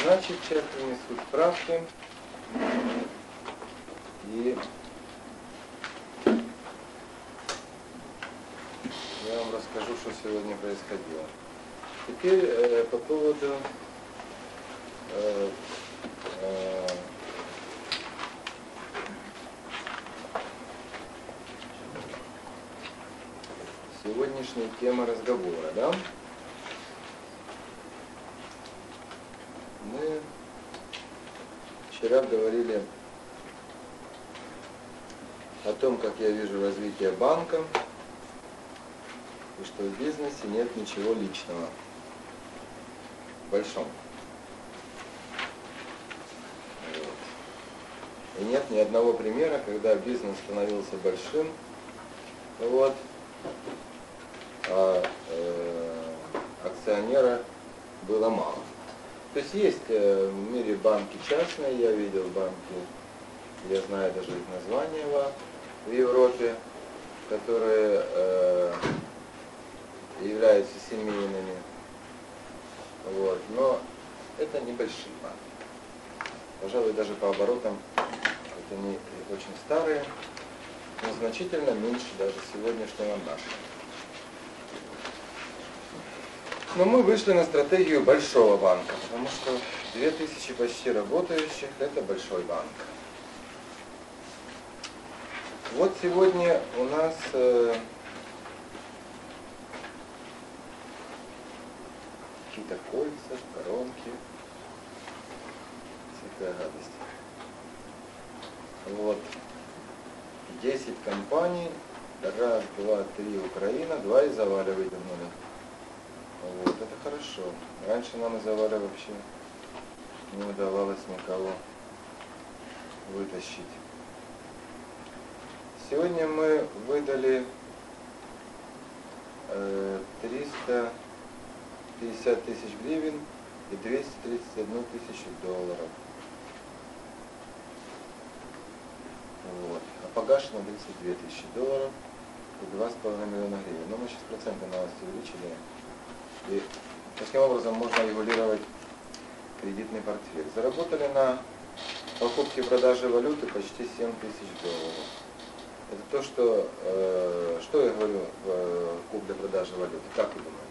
Значит, сейчас принесу справки. И я вам расскажу, что сегодня происходило. Теперь по поводу сегодняшней темы разговора, да? Мы вчера говорили о том, как я вижу развитие банка, и что в бизнесе нет ничего личного, в большом. И нет ни одного примера, когда бизнес становился большим, а акционера было мало. То есть в мире банки частные, я видел банки, я знаю даже их названия в Европе, которые являются семейными, но это небольшие банки. Пожалуй, даже по оборотам они очень старые, но значительно меньше даже сегодняшнего нашего. Но мы вышли на стратегию большого банка, потому что 2000 почти работающих – это большой банк. Вот сегодня у нас какие-то кольца, коронки, всякая гадость. 10 компаний, раз, два, три Украина, 2 из Заваля выдернули. Это хорошо. Раньше нам из Заваля вообще не удавалось никого вытащить. Сегодня мы выдали 350 тысяч гривен и 231 тысячу долларов. А погашено 32 тысячи долларов и 2,5 миллиона гривен. Но мы сейчас проценты на вас увеличили. И таким образом можно регулировать кредитный портфель. Заработали на покупке и продаже валюты почти 7 тысяч долларов. Это то, что я говорю в купле-продаже валюты. Как вы думаете?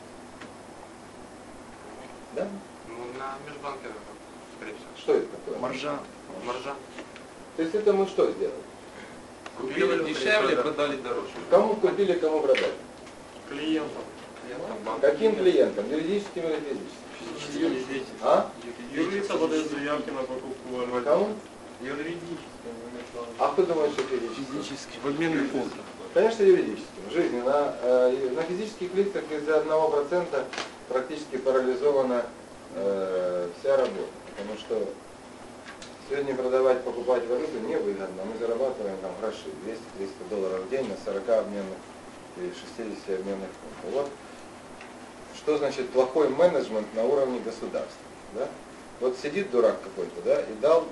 Да? На межбанке, скорее всего. Что это такое? Маржа. То есть это мы что сделали? Купили дешевле, продали дороже. Кому купили, кому продали? Клиентам. Каким клиентам? Юридическим или физическим? А? Юрлица подает заявки на покупку валюты. Кому? Юридическим. А кто думает, что физическим? Физически. В обменный фонд. Конечно, юридическим. В жизни. На физических лицах из-за 1% практически парализована вся работа. Потому что сегодня продавать, покупать валюту невыгодно. Мы зарабатываем там гроши, 200-300 долларов в день на 40 обменных или 60 обменных пунктов. Что значит плохой менеджмент на уровне государства? Да? Вот сидит дурак какой-то, да, и дал,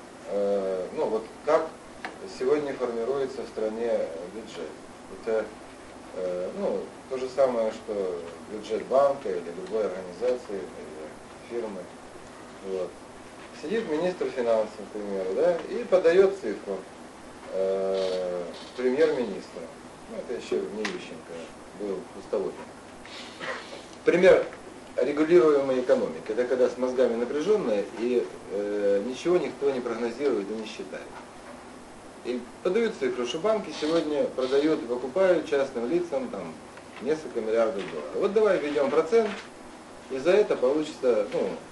как сегодня формируется в стране бюджет. Это то же самое, что бюджет банка или любой организации, или фирмы. Сидит министр финансов, к примеру, да, и подает цифру премьер-министру. Это еще не Ющенко, был Пустовотин. Пример регулируемой экономики. Это когда с мозгами напряженные и ничего никто не прогнозирует и не считает. И подают цифру, что банки сегодня продают и покупают частным лицам там несколько миллиардов долларов. Вот давай введем процент, и за это получится,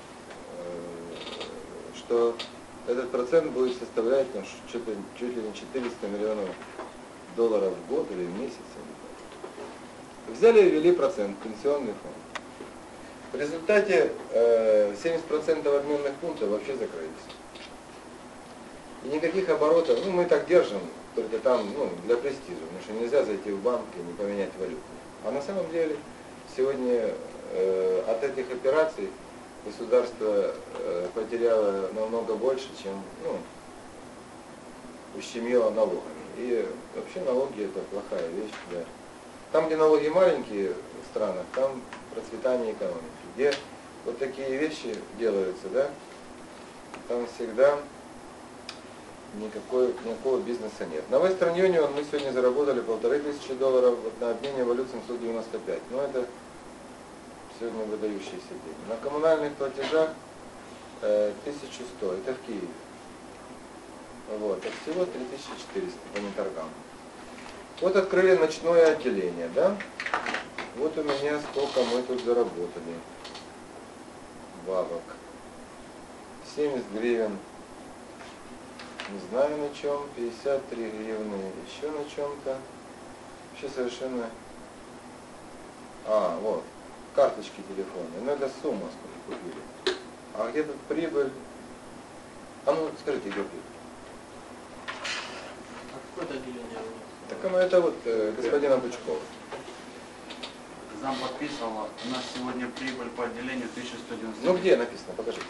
что этот процент будет составлять чуть ли не 400 миллионов долларов в год или в месяц. Взяли и ввели процент, пенсионный фонд. В результате 70% обменных пунктов вообще закрылись. И никаких оборотов, мы так держим, только там для престижа, потому что нельзя зайти в банк и не поменять валюту. А на самом деле сегодня от этих операций государство потеряло намного больше, чем ущемило налогами. И вообще налоги это плохая вещь. Да. Там, где налоги маленькие в странах, там процветание экономики. Где вот такие вещи делаются, да, там всегда никакого бизнеса нет. На Western Union мы сегодня заработали $1500, вот на обмене валют 795. Ну это сегодня выдающиеся деньги. На коммунальных платежах 1100, это в Киеве. Вот, а всего 3400 по неторгам. Вот открыли ночное отделение, да? Вот у меня сколько мы тут заработали. Бабок. 70 гривен. Не знаю на чем. 53 гривны. Еще на чем-то. Вообще совершенно... А, вот. Карточки телефонные. Ну это сумма, сколько купили. А где тут прибыль? А ну скажите, где прибыль? Какое-то отделение у нас. Так оно это вот господина Бычкова. Зам подписывала. У нас сегодня прибыль по отделению 1190. Ну где написано? Покажите.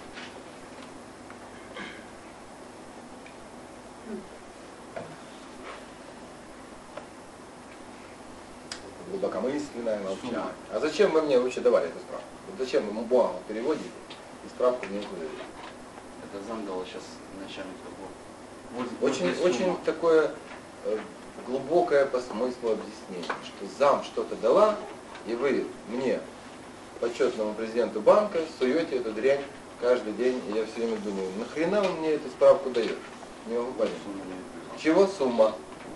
Глубокомысленное молчание. Сумма. А зачем вы мне вообще давали эту справку? Вот зачем вы ему бумагу переводите и справку мне не даете? Это зам дал сейчас начальник торгов. Вот, Очень, вот здесь очень сумма. такое глубокое по смыслу объяснение, что зам что-то дала, и вы мне, почетному президенту банка, суете эту дрянь каждый день, и я все время думаю, нахрена он мне эту справку дает? Не могу понять. Сумма не написана. Чего сумма?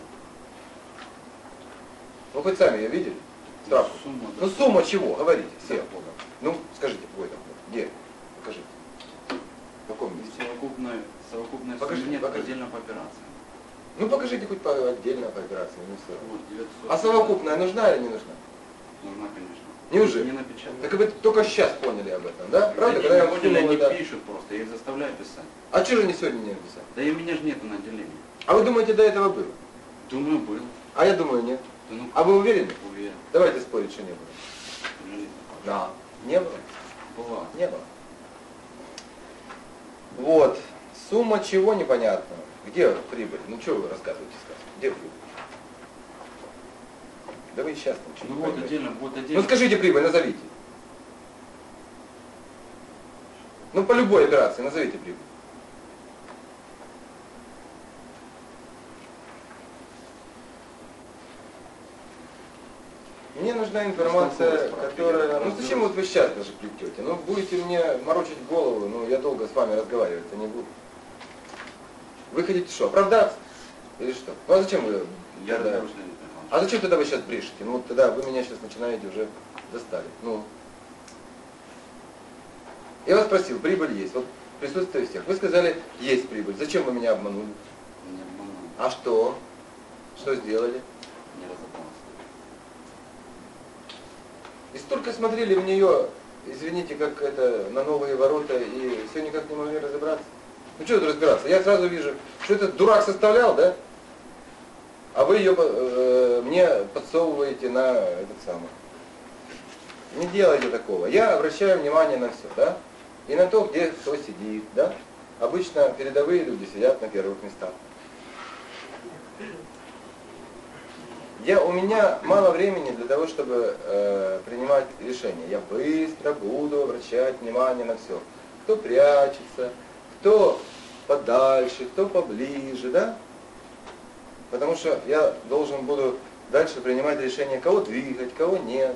Ну хоть сами ее видели? Справку. Сумма, да. Ну сумма чего? Говорите, все. Дохода. Ну скажите, какой там? Где? Покажите. В каком месте? Совокупная Покажите, сумма нет, покажите. отдельно по операциям. Ну покажите хоть по отдельно по операции, не все равно. Вот, 900. А совокупная нужна или не нужна? Нужна, конечно. Неужели? Не напечатано. Так вы только сейчас поняли об этом, да? Правда? Когда я вам отделение скинул не это... пишут просто, я их заставляю писать. А что же не сегодня не написали? Да и меня же нету на отделении. А вы думаете, до этого было? Думаю, был. А я думаю, нет. Да ну, А вы уверены? уверен. Давайте спорить, что не было. Подожди. Да. Не было? Была. Не было. Вот. Сумма чего непонятно. Где прибыль? Ну что вы рассказываете сказку? Где прибыль? Да вы сейчас ничего Ну не вот поймете. отдельно, вот Ну отдельно. скажите прибыль, назовите. Ну по любой операции назовите прибыль. Мне нужна информация, которая... Ну зачем вот вы сейчас даже плетете? Ну будете мне морочить голову, ну я долго с вами разговаривать-то не буду. Вы хотите что, оправдаться? Или что? Ну а зачем вы... Я тогда- разберусь, Леонид Михайлович. А зачем тогда вы сейчас брешете? Ну вот тогда вы меня сейчас начинаете уже достали. Ну. Я вас спросил, прибыль есть. Вот присутствие всех. Вы сказали, есть прибыль. Зачем вы меня обманули? Не обманул, А что? Что сделали? не разобрался. И столько смотрели в нее, извините, как это, на новые ворота, и все никак не могли разобраться. Ну что тут разбираться? Я сразу вижу, что этот дурак составлял, да? А вы ее мне подсовываете на этот самый. Не делайте такого. Я обращаю внимание на все, да? И на то, где кто сидит, да? Обычно передовые люди сидят на первых местах. У меня мало времени для того, чтобы принимать решения. Я быстро буду обращать внимание на все. Кто прячется, кто подальше, кто поближе, да? Потому что я должен буду дальше принимать решение, кого двигать, кого нет.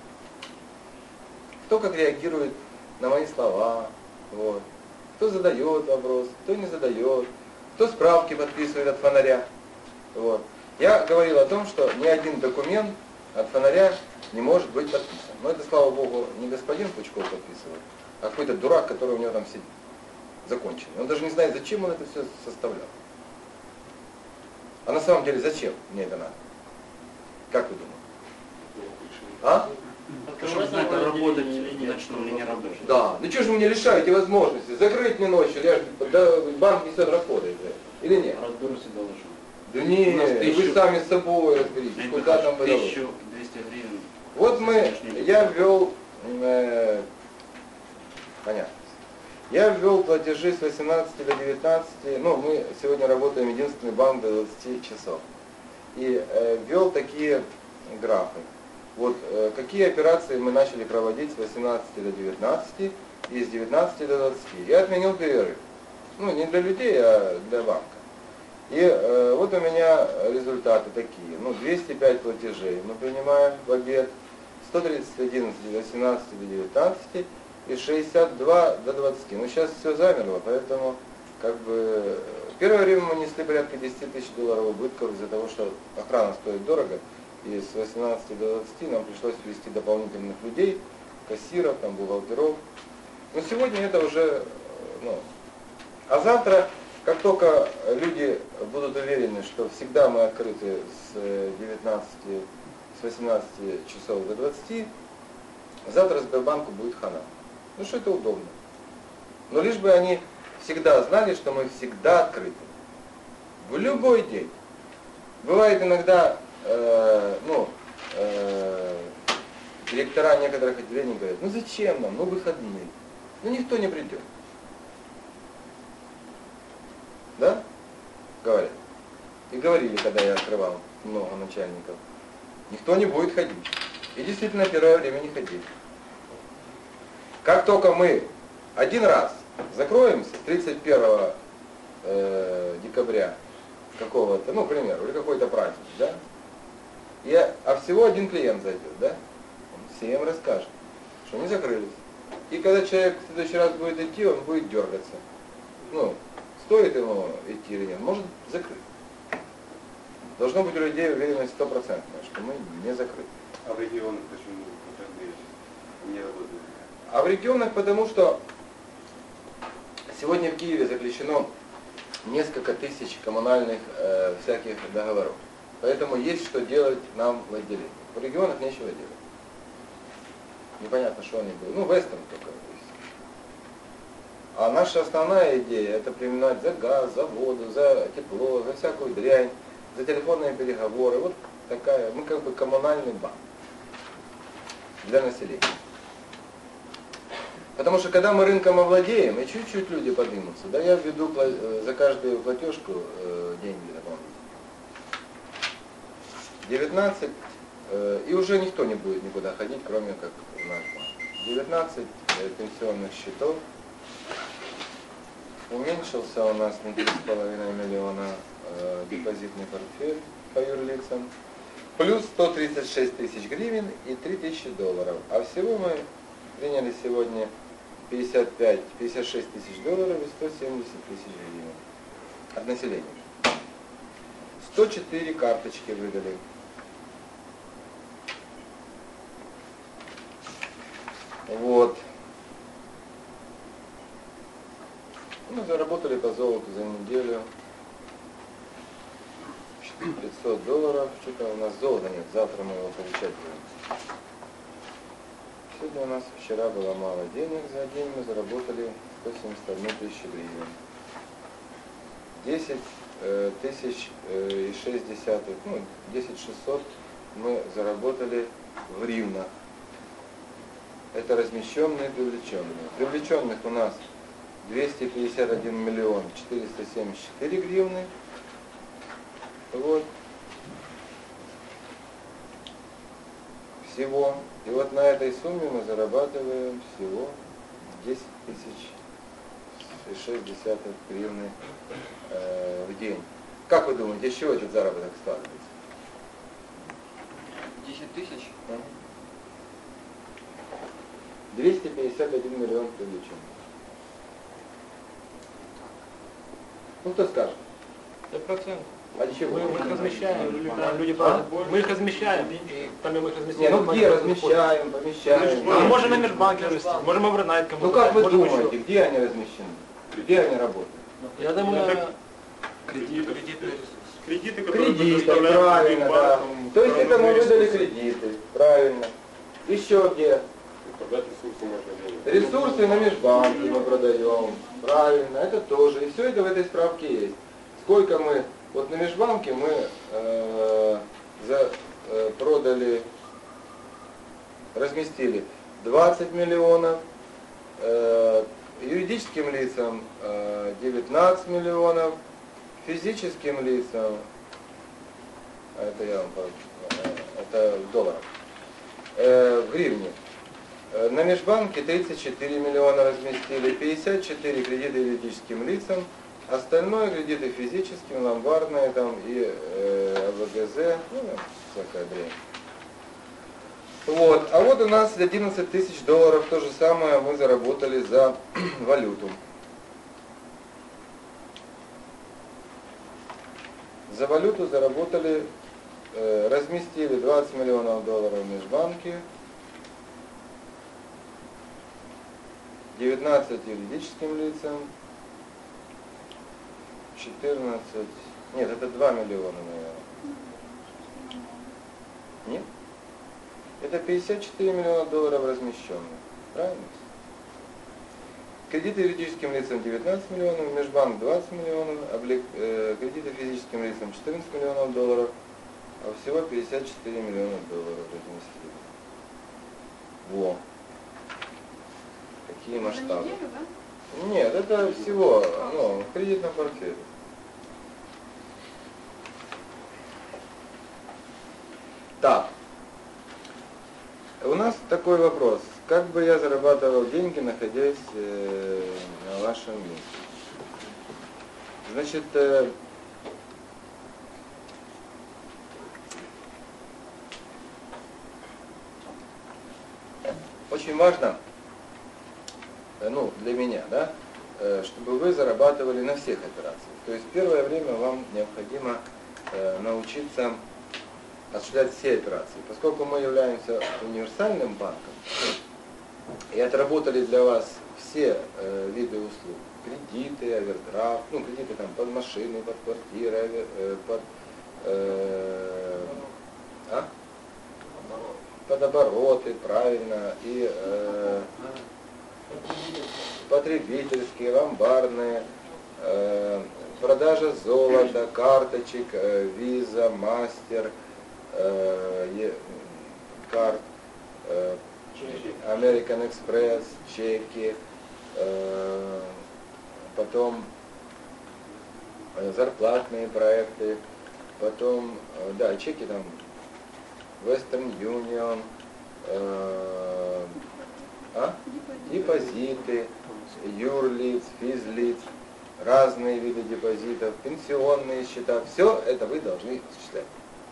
Кто как реагирует на мои слова, вот. Кто задает вопрос, кто не задает, кто справки подписывает от фонаря. Вот. Я говорил о том, что ни один документ от фонаря не может быть подписан. Но это, слава богу, не господин Пучков подписывает, а какой-то дурак, который у него там сидит, законченный. Он даже не знает, зачем он это все составлял. А на самом деле зачем мне это надо? Как вы думаете? А? Чтобы знать, работать в ночном или не работать. Да. Ну что же вы мне лишаете возможности? Закрыть мне ночью, да, банк несет расходы из-за этого. Или нет? Разберусь и доложу. Да У нас нет, вы 1000. сами с собой разберитесь, Леонид куда там вы Михайлович, дадут. 1200 гривен. Вот я ввел, понятно. Я ввел платежи с 18 до 19, ну мы сегодня работаем единственный банк до 20 часов. И ввел такие графы. Вот какие операции мы начали проводить с 18 до 19, из 19 до 20 и отменил перерыв. Ну, не для людей, а для банка. И вот у меня результаты такие. Ну, 205 платежей мы принимаем в обед, 131 с 18 до 19 и 62 до 20. Ну, сейчас все замерло, поэтому как бы первое время мы несли порядка 10 тысяч долларов убытков из-за того, что охрана стоит дорого. И с 18 до 20 нам пришлось ввести дополнительных людей, кассиров, там, бухгалтеров. Но сегодня это уже, ну, а завтра, как только люди будут уверены, что всегда мы открыты с 18 часов до 20, завтра Сбербанку будет хана. Ну что это удобно. Но лишь бы они всегда знали, что мы всегда открыты. В любой день. Бывает иногда, директора некоторых отделений говорят, ну зачем нам, ну выходные. Ну никто не придет. Да? Говорят. И говорили, когда я открывал много начальников. Никто не будет ходить. И действительно первое время не ходили. Как только мы один раз закроемся, 31 декабря какого-то, ну, к примеру, или какой-то праздник, да? А всего один клиент зайдет, да? Он всем расскажет, что они закрылись. И когда человек в следующий раз будет идти, он будет дергаться. Ну, стоит ему идти или нет, может закрыть. Должно быть у людей уверенность 100%, что мы не закрыты. А в регионах почему не работают? А в регионах потому, что сегодня в Киеве заключено несколько тысяч коммунальных всяких договоров. Поэтому есть что делать нам в отделении. В регионах нечего делать. Непонятно, что они будут. Ну, в Эстон только. А наша основная идея — это применять за газ, за воду, за тепло, за всякую дрянь, за телефонные переговоры. Вот такая, мы как бы коммунальный банк для населения. Потому что когда мы рынком овладеем, и чуть-чуть люди поднимутся, да, я введу за каждую платежку деньги дополнительно. 19, и уже никто не будет никуда ходить, кроме как в наш банк. 19 пенсионных счетов. Уменьшился у нас на 3,5 миллиона депозитный портфель по юрлицам. Плюс 136 тысяч гривен и 3 тысячи долларов. А всего мы приняли сегодня 56 тысяч долларов и 170 тысяч гривен от населения. 104 карточки выдали. Вот. Мы заработали по золоту за неделю 500 долларов. Что-то у нас золота нет, завтра мы его получать будем. Сегодня у нас, вчера было мало денег, за день мы заработали 171 тысячу гривен. 10 тысяч и 6 десятых, ну, 10 600 мы заработали в гривнах. Это размещенные и привлеченные. Привлеченных у нас 251 миллион 474 гривны. Вот. Всего. И вот на этой сумме мы зарабатываем всего 10 тысяч и 6 десятых гривны в день. Как вы думаете, из чего этот заработок складывается? 10 тысяч? 251 миллион привлеченных. Ну кто скажет? Это процент. А чего? Мы их размещаем, люди платят. Мы их размещаем, и там мы их Не, размещаем. ну где размещаем, помещаем? А можем на межбанке разместить, можем overnight кому-то. Ну как вы дать, можем думаете, где они размещены? Где они работают? еще. Я думаю, на Кредиты, Кредиты. которые Кредиты, предоставляют правильно, другим да. банкам. То есть это мы выдали кредиты, правильно. Еще где? Продать ресурсы можно делать. Ресурсы на межбанке мы продаем, правильно, это тоже. И все это в этой справке есть. Сколько мы, вот на межбанке мы продали, разместили 20 миллионов, юридическим лицам 19 миллионов, физическим лицам, это я вам это в долларах, в гривне, На межбанке 34 миллиона разместили, 54 кредиты юридическим лицам, остальное кредиты физическим, ломбардные там и АВГЗ, ну, всякая дрянь. Вот. А вот у нас 11 тысяч долларов, то же самое мы заработали за валюту. За валюту заработали, разместили 20 миллионов долларов в межбанке, 19 юридическим лицам, 14, нет, это 2 миллиона, наверное. Нет? Это 54 миллиона долларов размещенных. Правильно? Кредиты юридическим лицам 19 миллионов, межбанк 20 миллионов, кредиты физическим лицам 14 миллионов долларов, а всего 54 миллиона долларов разместили. Во. Какие масштабы. За неделю, да? Нет, это всего, ну, в кредитном портфеле. Так. У нас такой вопрос. Как бы я зарабатывал деньги, находясь на вашем месте? Значит, очень важно, ну, для меня, да, чтобы вы зарабатывали на всех операциях. То есть первое время вам необходимо научиться осуществлять все операции. Поскольку мы являемся универсальным банком и отработали для вас все виды услуг, кредиты, овердрафт, ну, кредиты там под машины, под квартиры, под обороты, правильно, и потребительские, ломбардные, продажа золота, карточек, виза, мастер, карт, American Express, чеки, потом зарплатные проекты, потом, да, чеки там, Western Union, депозиты, юрлиц, физлиц, разные виды депозитов, пенсионные счета, все это вы должны осуществлять.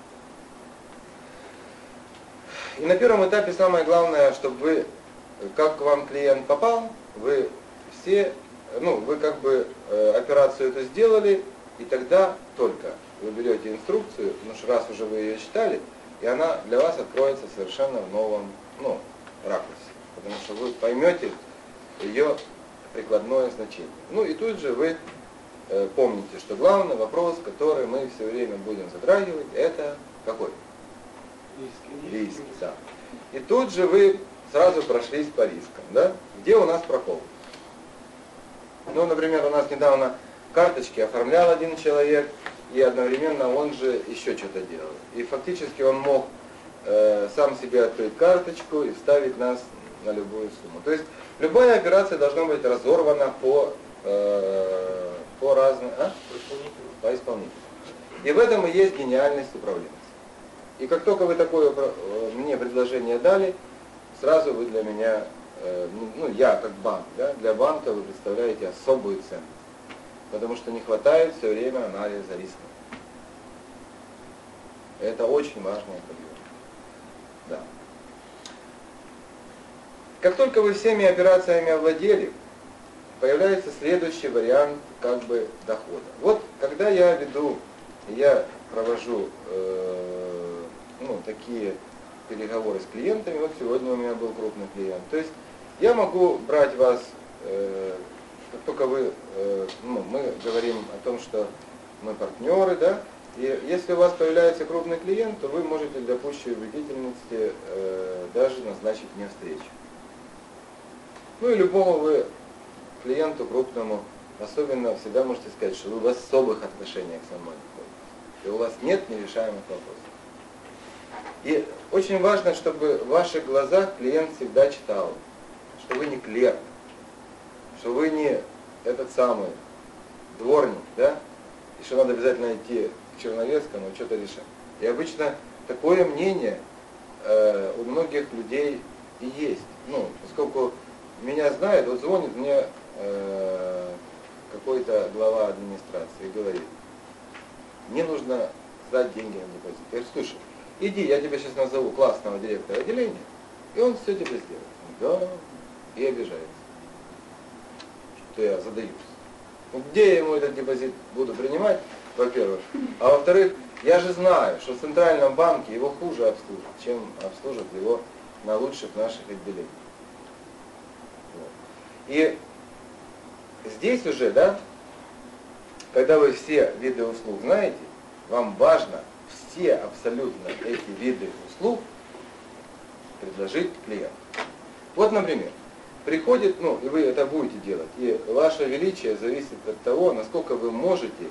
И на первом этапе самое главное, чтобы вы, как к вам клиент попал, вы все, ну, вы как бы операцию эту сделали, и тогда только вы берете инструкцию, потому что раз уже вы ее читали, и она для вас откроется совершенно в новом, ну, ракурсе, потому что вы поймете ее прикладное значение. Ну и тут же вы помните, что главный вопрос, который мы все время будем затрагивать, это какой? Риск, да. И тут же вы сразу прошлись по рискам, да? Где у нас прокол? Ну, например, у нас недавно карточки оформлял один человек, и одновременно он же еще что-то делал. И фактически он мог сам себе открыть карточку и вставить нас на любую сумму. То есть любая операция должна быть разорвана по разным, по исполнителю. И в этом и есть гениальность управленца. И как только вы такое мне предложение дали, сразу вы для меня, ну я как банк, да, для банка вы представляете особую ценность. Потому что не хватает все время анализа риска. Это очень важный прием. Да. Как только вы всеми операциями овладели, появляется следующий вариант как бы дохода. Вот когда я провожу ну, такие переговоры с клиентами, вот сегодня у меня был крупный клиент. То есть я могу брать вас, как только вы, ну, мы говорим о том, что мы партнеры, да, и если у вас появляется крупный клиент, то вы можете для пущей убедительности даже назначить мне встречу. Ну и любому вы клиенту крупному, особенно всегда можете сказать, что вы в особых отношениях со мной находитесь, и у вас нет нерешаемых вопросов. И очень важно, чтобы в ваших глазах клиент всегда читал, что вы не клерк, что вы не этот самый дворник, да, и что надо обязательно идти к Черновецкому и что-то решать. И обычно такое мнение у многих людей и есть. ну, поскольку меня знает, вот звонит мне какой-то глава администрации и говорит, мне нужно сдать деньги на депозит. Я говорю, слушай, иди, я тебе сейчас назову классного директора отделения, и он все тебе сделает. Да, и обижается, что я задаюсь. Ну, где я ему этот депозит буду принимать, во-первых, а во-вторых, я же знаю, что в Центральном банке его хуже обслужат, чем обслужат его на лучших наших отделениях. Вот. И здесь уже, да, когда вы все виды услуг знаете, вам важно все абсолютно эти виды услуг предложить клиенту. Вот, например, приходит, ну, и вы это будете делать, и ваше величие зависит от того, насколько вы можете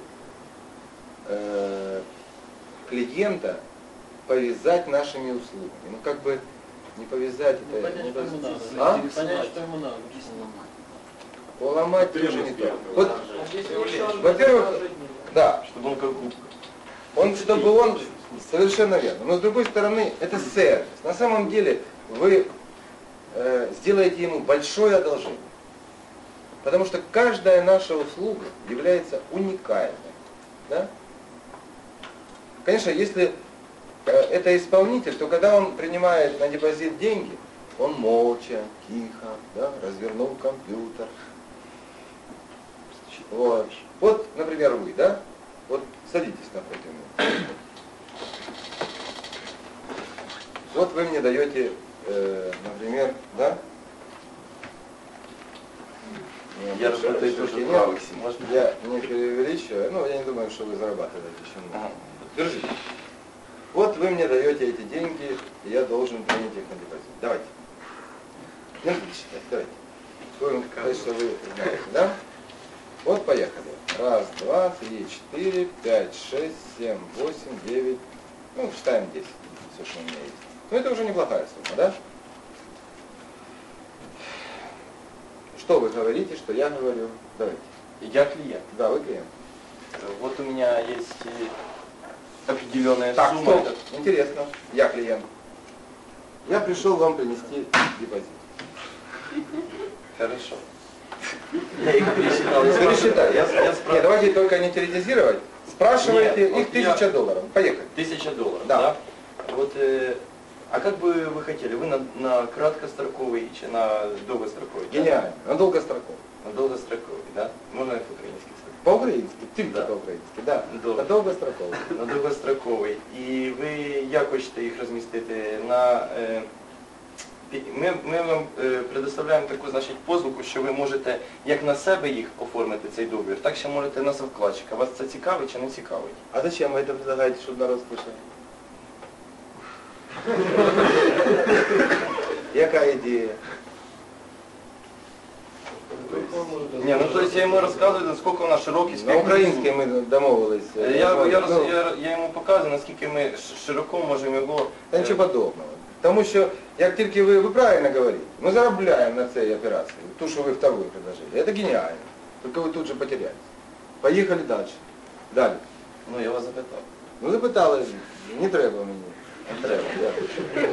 клиента повязать нашими услугами. Ну, как бы не повязать Ну, это... понять, что ему надо. А? Понять, что ему надо. Поломать тоже не то. Вот, А здесь еще он во-первых, предложить не да, Чтобы он как губка. чтобы он, совершенно верно. Но с другой стороны, это сервис. На самом деле, вы сделаете ему большое одолжение. Потому что каждая наша услуга является уникальной. Да? Конечно, если это исполнитель, то когда он принимает на депозит деньги, он молча, тихо, да, развернул компьютер. Вот. Вот, например, вы, да? Вот садитесь напротив меня. Вот вы мне даете, например, да? Я работаю тоже в правых семьях. Я не преувеличиваю, ну, я не думаю, что вы зарабатываете еще много. Держите. Вот вы мне даете эти деньги, и я должен принять их на депозит. Давайте. Не будете считать, давайте. Будем сказать, что вы знаете, да? Вот поехали. Раз, два, три, четыре, пять, шесть, семь, восемь, девять. Ну, считаем 10. Все, что у меня есть. Ну, это уже неплохая сумма, да? Что вы говорите, что я говорю? Давайте. Я клиент. Да, вы клиент. Вот у меня есть определенная Так, сумма. стоп. Интересно. Я клиент. Я пришел вам принести депозит. Хорошо. Я их пересчитал. Пересчитай. Я Нет, спрашиваю. давайте только не теоретизировать. Спрашивайте, Нет, их вот $1000. Поехали. $1000, Да. да? Вот, а как бы вы хотели? Вы на краткостроковий чи на довгостроковий? Да? Гениально. На долгостроковый. На довгостроковий, да? Можна по-українськи сказати? По-українськи, тільки Да. по-українськи, да. Добре. На довгостроковий. На довгостроковий. І ви як хочете їх розмістити? Ми вам предоставляємо таку, значить, послугу, що ви можете як на себе їх оформити, цей договір, так ще можете на совкладчика. Вас це цікавить чи не цікавить? А зачем вы это предлагаете, чтобы народ слышал? Яка ідея? Ні, ну то есть я йому розказую, наскільки вона широкий На спектр. українській ми домовились. Я йому показую, наскільки ми широко можемо його... Та нічого подобного. Тому що, як тільки ви правильно говорите, ми заробляємо на цій операції, ту, що ви вторую предложили. Це геніально. Тільки ви тут же потерялись. Поїхали далі. Далі. Ну, я вас запитав. Ну запитали, не треба мені. Не треба. Дякую.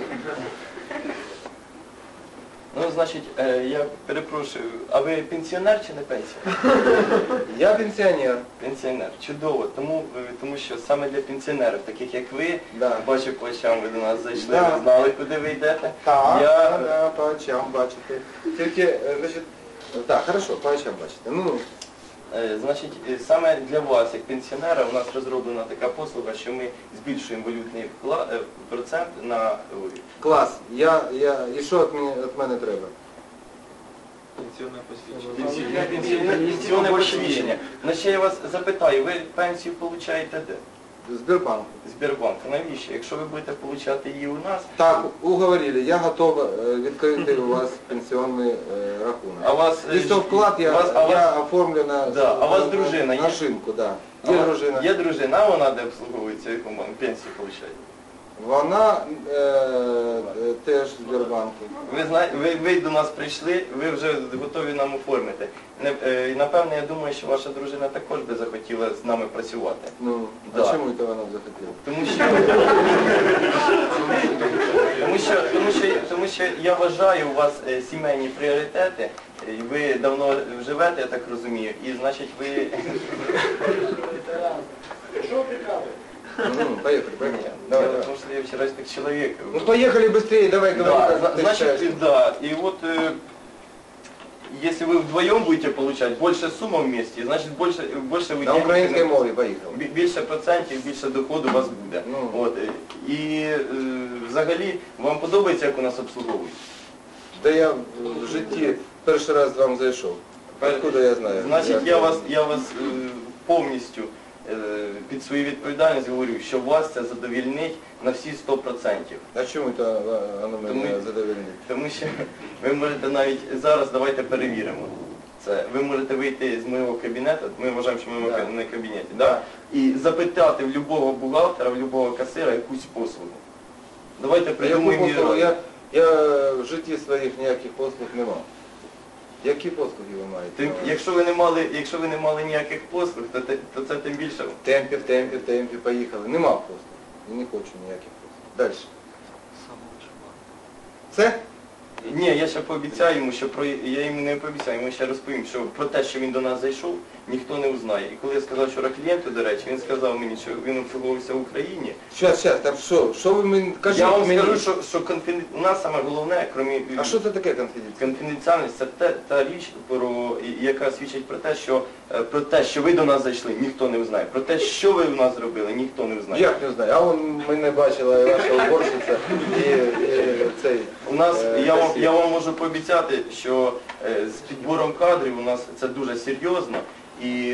Ну, значить, я перепрошую, а ви пенсіонер чи не пенсіонер? Я пенсіонер. Пенсіонер. Чудово, тому що саме для пенсіонерів, таких як ви, Да. бачу по очам, ви до нас зайшли, Да. ви знали, куди ви йдете. Так, Я- да, по очам бачите. Тільки, значить, так, хорошо, по очам бачите. Ну, Значить, саме для вас, як пенсіонера, у нас розроблена така послуга, що ми збільшуємо валютний процент на клас. І що від мене треба? Пенсионное посвящение. пенсійне посвідчення. Значить, я вас запитаю, ви пенсію отримуєте де? Сбербанк. Збірбанку. Навіщо? Якщо ви будете отримати її у нас, Так, уговорили, я готов відкрити у вас пенсіонний рахунок. а у вас... Листовклад я оформлю на, Да, а у вас дружина на є? шинку, да. А Є у вас дружина. Є дружина, а вона де обслуговується, яку пенсію отримує? Вона теж в Сбербанку. Ви знаєте, ви до нас прийшли, ви вже готові нам оформити. І напевне, я думаю, що ваша дружина також би захотіла з нами працювати. Ну, Да. а чому це вона б захотіла? Тому що я вважаю, у вас сімейні пріоритети, і ви давно живете, я так розумію, і значить ви... Что прикалываешь? Ну, поехали, поехали. Ні, Давай, дело в давай. том, что я вчерашний человек. Ну, поехали быстрее, давай, говори, Да, как ты значит, считаешь. да, и вот если вы вдвоем будете получать больше сумма вместе, значит больше вы На денег- українській мові поїхали. більше процентів, більше доходу у вас буде. Ну. От, і взагалі вам подобається, як у нас обслуговують? Да я в житті перший раз вам зайшов. Откуда я знаю? Значить, я вас повністю під свою відповідальність говорю, що вас це задовільнить на всі 100%. А чому це воно мене задовольнить? Тому що ви можете навіть зараз, давайте перевіримо це. Ви можете вийти з моєго кабінету, ми вважаємо, що ми Да. на кабінеті, да? І запитати в будь-якого бухгалтера, в будь-якого касира якусь послугу. Давайте придумаємо її разом. Я в житті своїх ніяких послуг не мав. Які послуги ви маєте? Якщо ви не мали ніяких послуг, то це тим більше. В темпі, поїхали. Не мав послуг. І не хочу ніяких послуг. Далі. Це? Ні, я ще пообіцяю йому, я йому не пообіцяю, йому ще розповім, що про те, що він до нас зайшов, ніхто не узнає. І коли я сказав вчора клієнту, до речі, він сказав мені, що він обслуговувався в Україні. Щас, там що ви мені кажіть Я вам мені? скажу, що у нас саме головне, крім А що це таке конфіденційне? конфіденціальність, це та річ, яка свідчить про те, що ви до нас зайшли, ніхто не узнає. Про те, що ви в нас зробили, ніхто не узнає. Як не знаю, а вон мене бачила і ваша уборщиця, і цей... У нас, я вам можу пообіцяти, що з підбором кадрів у нас це дуже серйозно. І,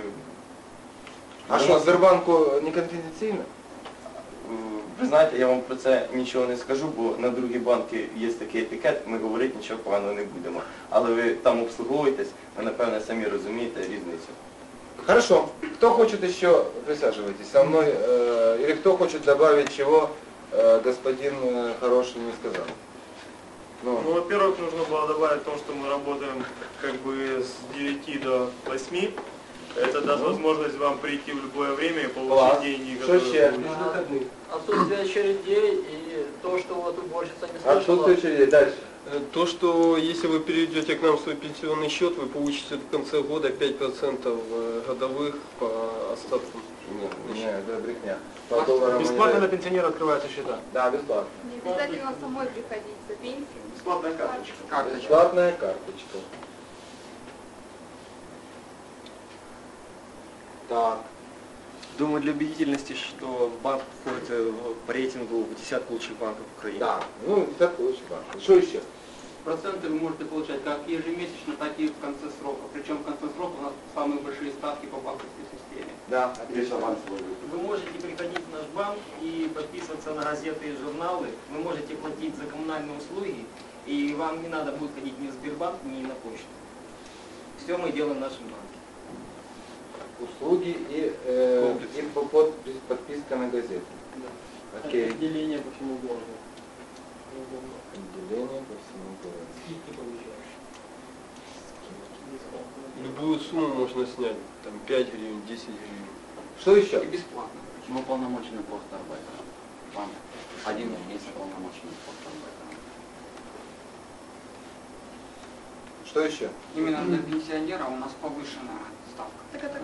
А що, в Сбербанку не конфіденційно? ви знаєте, я вам про це нічого не скажу, бо на другі банки є такий етикет, ми говорити нічого поганого не будемо. Але ви там обслуговуєтесь, ви, напевне, самі розумієте різницю. Хорошо. Кто хочет еще, присаживайтесь со мной, или кто хочет добавить, чего господин хороший не сказал? Ну, во-первых, нужно было добавить то, что мы работаем как бы с 9 до 8. Это даст возможность вам прийти в любое время и получить Класс. деньги, Что которые еще? вы получите. Отсутствие очередей и то, что вот уборщица не слышала. Отсутствие очередей. Дальше. То, что если вы перейдете к нам свой пенсионный счет, вы получите в конце года 5% годовых по остаткам. Не, это брехня. По долларам мы не Бесплатно на даем. пенсионера открываются счета. Да, бесплатно. Не обязательно самой приходить за пенсию. Бесплатная карточка. Бесплатная карточка. Так. Думаю, для убедительности, что банк входит по рейтингу в десятку лучших банков Украины. Да. Ну, так лучше банк. Что еще? Проценты вы можете получать как ежемесячно, так и в конце срока. Причем в конце срока у нас самые большие ставки по банковской системе. Да. Вы можете приходить в наш банк и подписываться на газеты и журналы. Вы можете платить за коммунальные услуги, и вам не надо будет ходить ни в Сбербанк, ни на почту. Все мы делаем в нашем банке. Услуги и подписка на газету. Окей. Отделение по всему городу. Отделение по всему городу. Скидки получаешь. Любую сумму можно снять, там 5 гривен, 10 гривен. Что еще? И бесплатно. Мы полномоченный постарбайтер. Банк. 1 месяц полномоченный постарбайтер. Что еще? Именно для пенсионера у нас повышенная ставка. Так это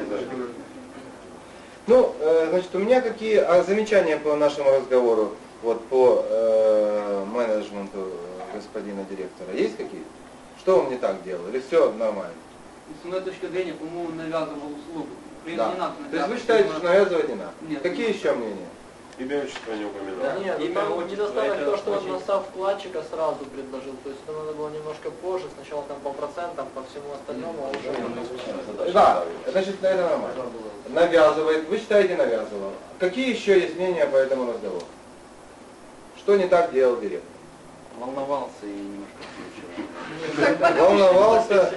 Ну, значит, у меня какие замечания по нашему разговору, вот по менеджменту господина директора? Есть какие? Что он не так делал? Или все нормально? С моей точки зрения, по-моему, он навязывал услугу. При Да. этом не надо То есть вы навязывать. считаете, что навязывать не надо? Нет. Какие еще мнения? Имя отчество не упоминал. Нет, Имя, там отчество, недостаток это то, что вот очень- настав вкладчика сразу предложил. То есть это надо было немножко позже, сначала там по процентам, по всему остальному, а уже... Да, значит, это нормально. Навязывает. Вы считаете, навязывал. Какие еще есть мнения по этому разговору? Что не так делал директор? Волновался и немножко включил. Волновался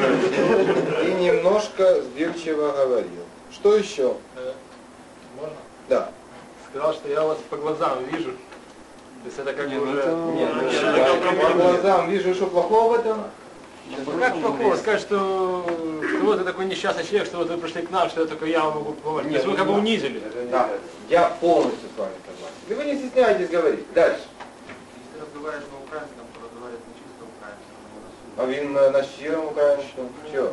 и немножко сбивчиво говорил. Что еще? Можно? вас по глазам вижу. То есть это как бы уже... По глазам вижу, что плохого в этом. Как плохого? Сказать, что вот ты такой несчастный человек, что вот вы пришли к нам, что только я вам могу помочь. То есть вы как бы унизили. Да, я полностью с вами согласен. И вы не стесняйтесь говорить. Дальше. Если разговариваешь на украинском, то разговаривать на чистом украинском. А він на щирому українському? Чого?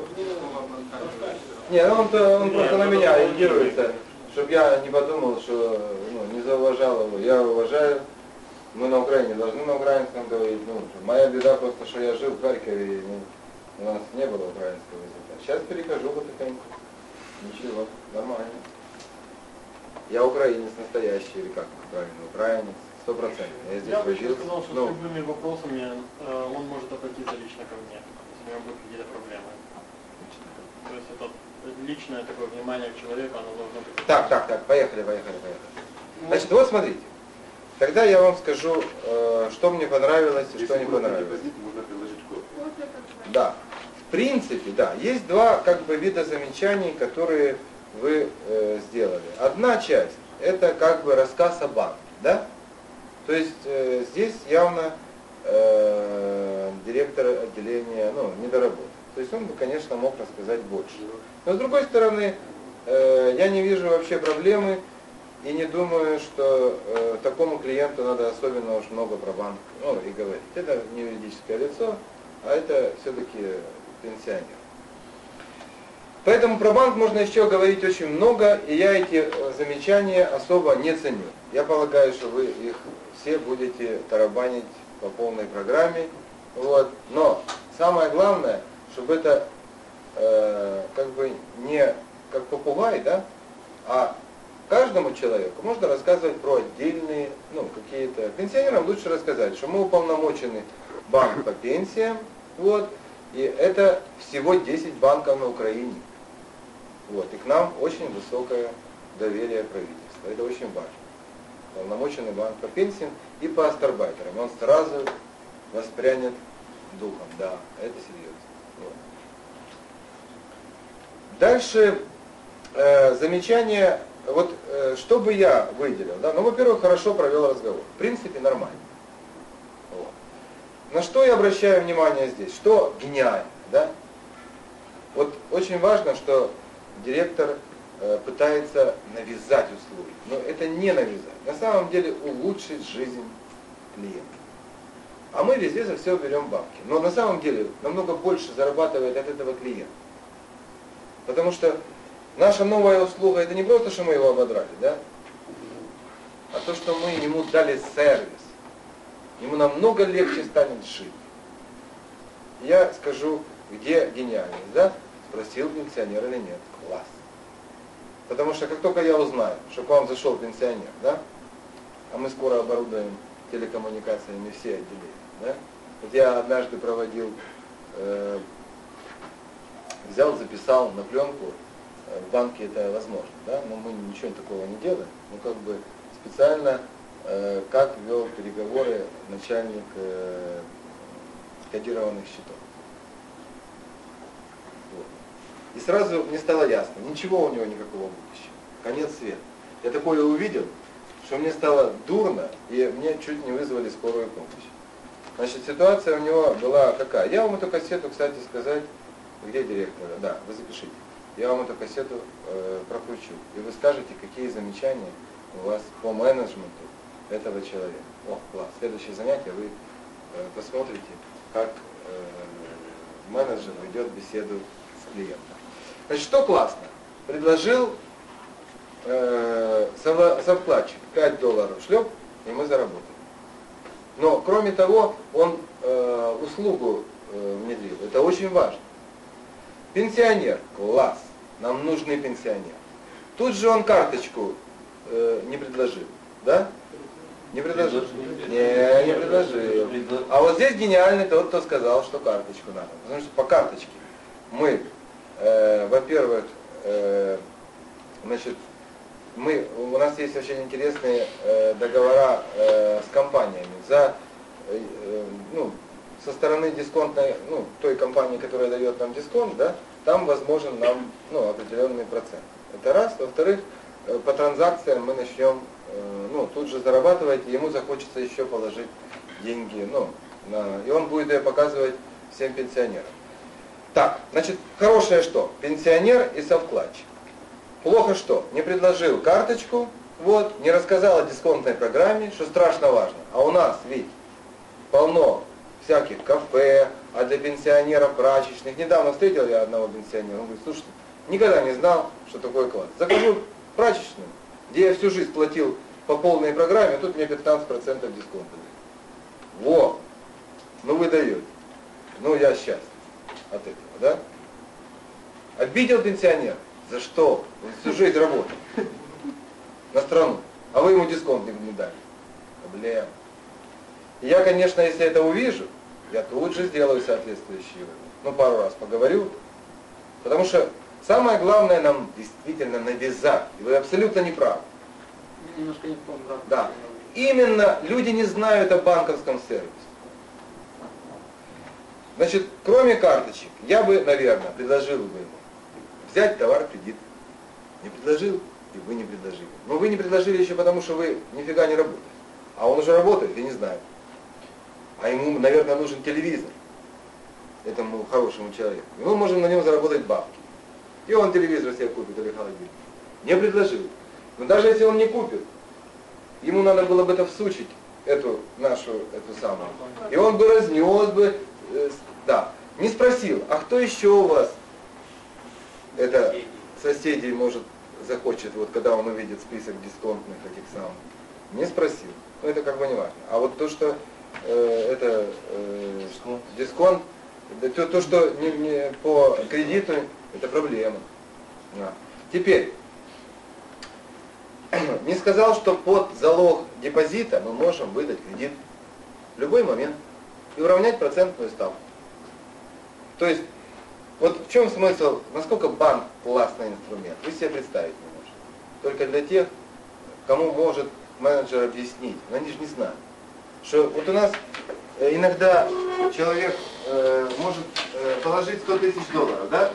Ні, ну он просто на меня ориентируется, чтобы я не подумал, что не зауважал его. Я уважаю, мы на Украине должны на украинском говорить. Моя беда просто, что я жил в Харькове, и у нас не было украинского языка. Сейчас перехожу потихоньку. Ничего, нормально. Я украинец настоящий, или как правильно, украинец. 100%. Я здесь Я бы еще родился. сказал, что с любыми вопросами он может обратиться лично ко мне, если у него будут какие-то проблемы. То есть это личное такое внимание к человеку, оно должно быть... Так, поехали. Значит, вот смотрите. Тогда я вам скажу, что мне понравилось и что не понравилось. Можно приложить код. Да. В принципе, да, есть два как бы вида замечаний, которые вы сделали. Одна часть, это как бы рассказ о банке, да? То есть здесь явно директор отделения не доработал. То есть он бы, конечно, мог рассказать больше. Но с другой стороны, я не вижу вообще проблемы и не думаю, что такому клиенту надо особенно уж много про банк и говорить. Это не юридическое лицо, а это все-таки пенсионер. Поэтому про банк можно еще говорить очень много, и я эти замечания особо не ценю. Я полагаю, что вы их все будете тарабанить по полной программе. Вот. Но самое главное, чтобы это как бы не как попугай, да, а каждому человеку можно рассказывать про отдельные, какие-то... Пенсионерам лучше рассказать, что мы уполномочены банк по пенсиям, вот, и это всего 10 банков на Украине. Вот, и к нам очень высокое доверие правительства. Это очень важно. Уполномоченный банк по пенсиям и по астарбайтерам. Он сразу воспрянет духом. Да, это серьезно. Вот. Дальше замечание, что бы я выделил, да, во-первых, хорошо провел разговор. В принципе, нормально. Вот. На что я обращаю внимание здесь? Что гениально, да? Вот очень важно, что директор пытается навязать услуги. Но это не навязать. На самом деле улучшить жизнь клиента. А мы везде за все берем бабки. Но на самом деле намного больше зарабатывает от этого клиент. Потому что наша новая услуга, это не просто, что мы его ободрали, да? А то, что мы ему дали сервис. Ему намного легче станет жить. Я скажу, где гениальность, да? Спросил пенсионер или нет. Класс. Потому что как только я узнаю, что к вам зашел пенсионер, да? А мы скоро оборудуем телекоммуникациями все отделения, да? Вот я однажды проводил, взял, записал на пленку, в банке это возможно, да? Но мы ничего такого не делаем. Ну как бы специально, как вел переговоры начальник кодированных счетов. И сразу мне стало ясно, ничего у него никакого будущего. Конец света. Я такое увидел, что мне стало дурно, и мне чуть не вызвали скорую помощь. Значит, ситуация у него была какая? Я вам эту кассету, кстати сказать, где директор? Да, вы запишите. Я вам эту кассету прокручу. И вы скажете, какие замечания у вас по менеджменту этого человека. О, класс. Следующее занятие вы посмотрите, как менеджер ведет беседу с клиентом. Значит, что классно? Предложил совкладчик $5 шлеп, и мы заработали. Но, кроме того, он услугу внедрил. Это очень важно. Пенсионер. Класс. Нам нужны пенсионеры. Тут же он карточку не предложил. Да? Не предложил? Не предложил. А вот здесь гениальный тот, кто сказал, что карточку надо. Потому что по карточке мы, во-первых, значит, у нас есть очень интересные договора с компаниями за, со стороны дисконтной, той компании, которая дает нам дисконт, да, там возможен нам определенный процент. Это раз. Во-вторых, по транзакциям мы начнем, ну, тут же зарабатываете, ему захочется еще положить деньги, ну, и он будет ее показывать всем пенсионерам. Так, значит, хорошее что? Пенсионер и совкладчик. Плохо что? Не предложил карточку, вот, не рассказал о дисконтной программе, что страшно важно. А у нас, ведь, полно всяких кафе, а для пенсионеров прачечных. Недавно встретил я одного пенсионера, он говорит, слушайте, никогда не знал, что такое класс. Захожу в прачечную, где я всю жизнь платил по полной программе, тут мне 15% дисконта. Во! Ну вы даете. Ну я счастлив от этого, да? Обидел пенсионер? За что? Он всю жизнь работал на страну, а вы ему дисконт не дали. Проблема. И я, конечно, если это увижу, я тут же сделаю соответствующие выводы. Ну, пару раз поговорю. Потому что самое главное нам действительно навязать. И вы абсолютно не правы. Немножко не в том, да. Да. Именно люди не знают о банковском сервисе. Значит, кроме карточек, я бы, наверное, предложил бы ему взять товар в кредит. Не предложил, и вы не предложили. Но вы не предложили еще потому, что вы нифига не работаете. А он уже работает, я не знаю. А ему, наверное, нужен телевизор, этому хорошему человеку. И мы можем на нем заработать бабки. И он телевизор себе купит или холодильник. Не предложил. Но даже если он не купит, ему надо было бы это всучить, эту самую. И он бы разнес бы, да. Не спросил, а кто еще у вас, это соседей может захочет, вот когда он увидит список дисконтных этих самых. Не спросил. Ну это как бы не важно. А вот то, что дисконт, то, что не по кредиту, это проблема. Да. Теперь, не сказал, что под залог депозита мы можем выдать кредит в любой момент и уравнять процентную ставку. То есть, вот в чем смысл, насколько банк классный инструмент, вы себе представить не можете. Только для тех, кому может менеджер объяснить, но они же не знают. Что вот у нас иногда человек может положить 100 тысяч долларов, да?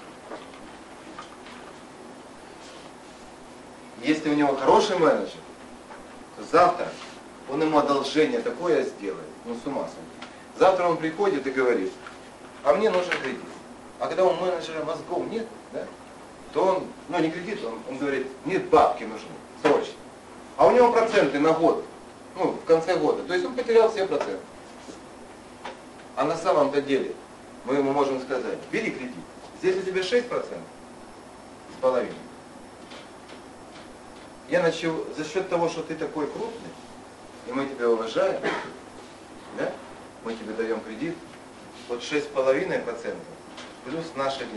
Если у него хороший менеджер, то завтра он ему одолжение такое сделает, ну с ума сойти. Завтра он приходит и говорит, а мне нужен кредит. А когда у менеджера мозгов нет, да, то он, ну не кредит, он говорит, нет, бабки нужны, срочно. А у него проценты на год, ну в конце года, то есть он потерял все проценты. А на самом-то деле мы ему можем сказать, бери кредит, здесь у тебя 6% с половиной. Я начал за счет того, что ты такой крупный, и мы тебя уважаем, да? Мы тебе даем кредит, вот 6,5% плюс наш 1%.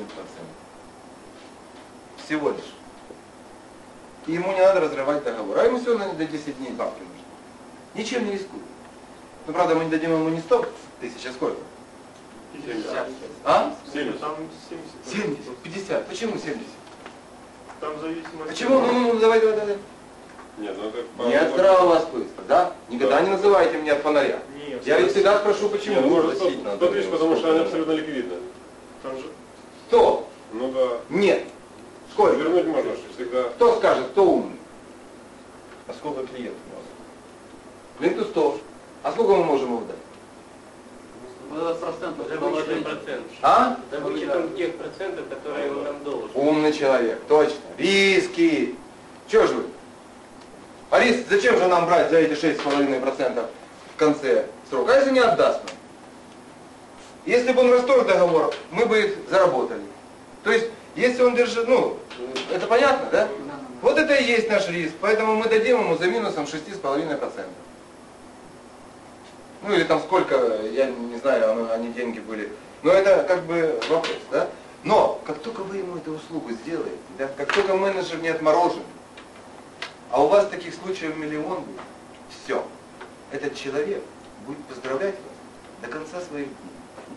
Всего лишь. И ему не надо разрывать договор. А ему все равно до 10 дней бабки нужны. Ничем не рискует. Ну, правда, мы не дадим ему не 100 тысяч, а сколько? 50. А? 70. Там 70. 70, 50. Почему 70? Там зависимость. Почему? Ну, давай. Нет, ну это... Не от здравого смысла, да? Никогда не называйте меня от фонаря. Нет, Я ведь всегда спрошу, почему. Нет, ну, может, Спросить надо. 100 тысяч, потому что они абсолютно ликвидны. Там же... 100? Ну да. Нет. Сколько? Вернуть можно, что всегда... Кто скажет, кто умный? А сколько клиентов у вас? Клиенту 100. А сколько мы можем ему дать? 20%. А? За вычетом тех процентов, которые он нам должен. Умный человек, точно. Риски. Чего же вы? А риск зачем же нам брать за эти 6,5% в конце срока? А если не отдаст нам? Если бы он расторг договор, мы бы их заработали. То есть, если он держит, ну, это понятно, да? Вот это и есть наш риск. Поэтому мы дадим ему за минусом 6,5%. Ну или там сколько, я не знаю, они деньги были. Но это как бы вопрос, да? Но, как только вы ему эту услугу сделаете, да, как только менеджер не отморожен, а у вас таких случаев миллион будет, все. Этот человек будет поздравлять вас до конца своих дней.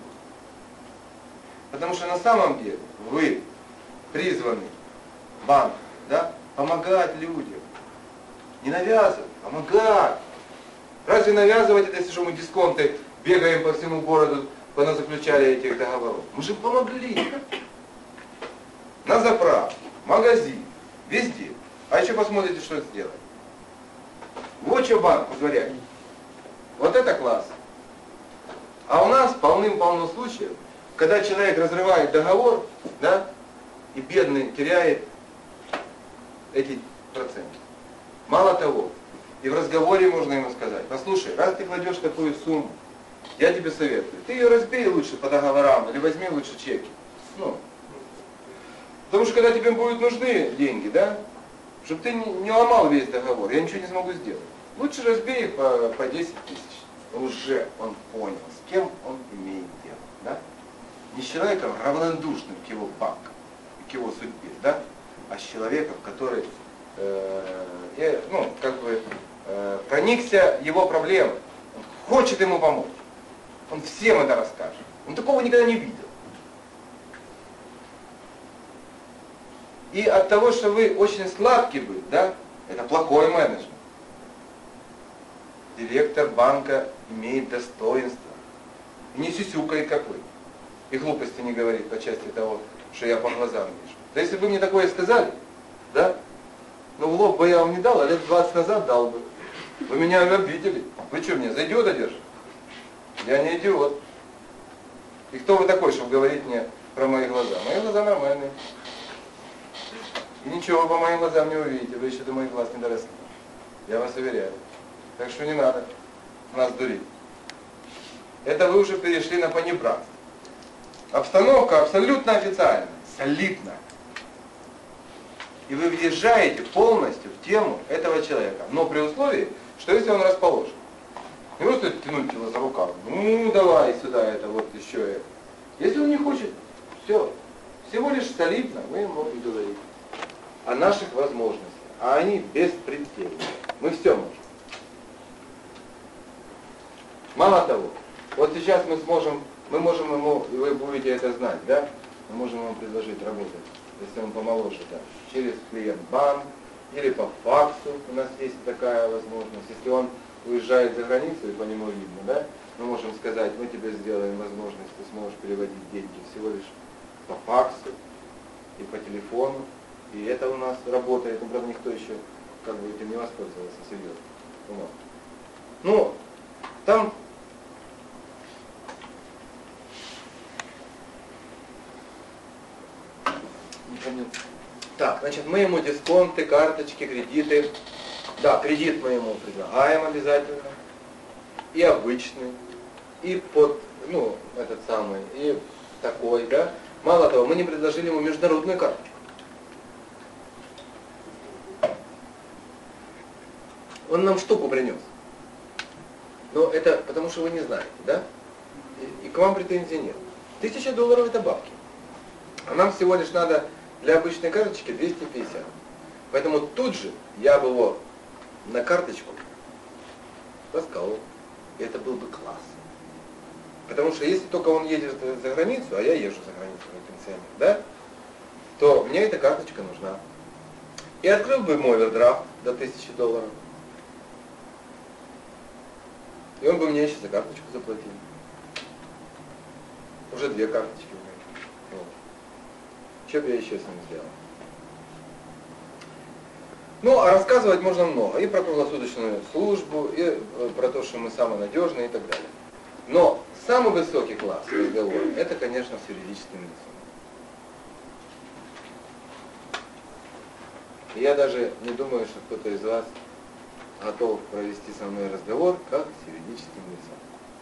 Потому что на самом деле вы призваны, банк, да, помогать людям. Не навязывать, помогать. Разве навязывать это, если что мы дисконты бегаем по всему городу, поназаключали этих договоров? Мы же помогли. На заправке, магазин, везде. А еще посмотрите, что сделали. Вот что банк позволяет. Вот это класс. А у нас полным-полно случаев, когда человек разрывает договор, да, и бедный теряет эти проценты. Мало того, и в разговоре можно ему сказать: послушай, раз ты кладешь такую сумму, я тебе советую, ты ее разбей лучше по договорам или возьми лучше чеки. Ну, потому что когда тебе будут нужны деньги, да, чтобы ты не ломал весь договор, я ничего не смогу сделать. Лучше разбей их по 10 тысяч. Уже он понял, с кем он имеет дело, да? Не с человеком равнодушным к его банку, к его судьбе, да, а с человеком, который проникся его проблемой, он хочет ему помочь, он всем это расскажет. Он такого никогда не видел. И от того, что вы очень сладкий был, да, это плохой менеджмент. Директор банка имеет достоинство. И не сюсюкает, как вы. И глупости не говорит по части того, что я по глазам вижу. Да если бы вы мне такое сказали, да, ну в лоб бы я вам не дал, а лет 20 назад дал бы. Вы меня обидели. Вы что, меня за идиота держите? Я не идиот. И кто вы такой, чтобы говорить мне про мои глаза? Мои глаза нормальные. И ничего вы по моим глазам не увидите. Вы еще до моих глаз не доросли. Я вас уверяю. Так что не надо нас дурить. Это вы уже перешли на понебратство. Обстановка абсолютно официальная, солидная. И вы въезжаете полностью в тему этого человека. Но при условии, что если он расположен. Не просто тянуть его за рукав. Ну давай сюда это, вот еще это. Если он не хочет, все. Всего лишь солидно вы ему и говорите о наших возможностях. А они беспредельны. Мы все можем. Мало того, вот сейчас мы можем ему, и вы будете это знать, да? Мы можем ему предложить работать, если он помоложе, да, через клиент-банк или по факсу, у нас есть такая возможность. Если он уезжает за границу, и по нему видно, да, мы можем сказать: мы тебе сделаем возможность, ты сможешь переводить деньги всего лишь по факсу и по телефону. И это у нас работает, но, правда, никто еще как бы этим не воспользовался серьезно. Ну, там так, значит, мы ему дисконты, карточки, кредиты. Да, кредит мы ему предлагаем обязательно. И обычный, и под, ну, этот самый, и такой, да. Мало того, мы не предложили ему международную карточку. Он нам штуку принес. Но это потому, что вы не знаете, да? И к вам претензий нет. $1000 это бабки. А нам всего лишь надо для обычной карточки 250. Поэтому тут же я бы его на карточку расколол. И это был бы класс. Потому что если только он едет за границу, а я езжу за границу, как пенсионер, да? То мне эта карточка нужна. И открыл бы мой овердрафт до $1000. И он бы мне еще за карточку заплатил. Уже 2 карточки у меня. Вот. Что бы я еще с ним сделал? Ну, а рассказывать можно много. И про круглосуточную службу, и про то, что мы самые надежные и так далее. Но самый высокий класс разговора, это, конечно, с юридическим лицом. И я даже не думаю, что кто-то из вас готов провести со мной разговор, как с юридическим лицом.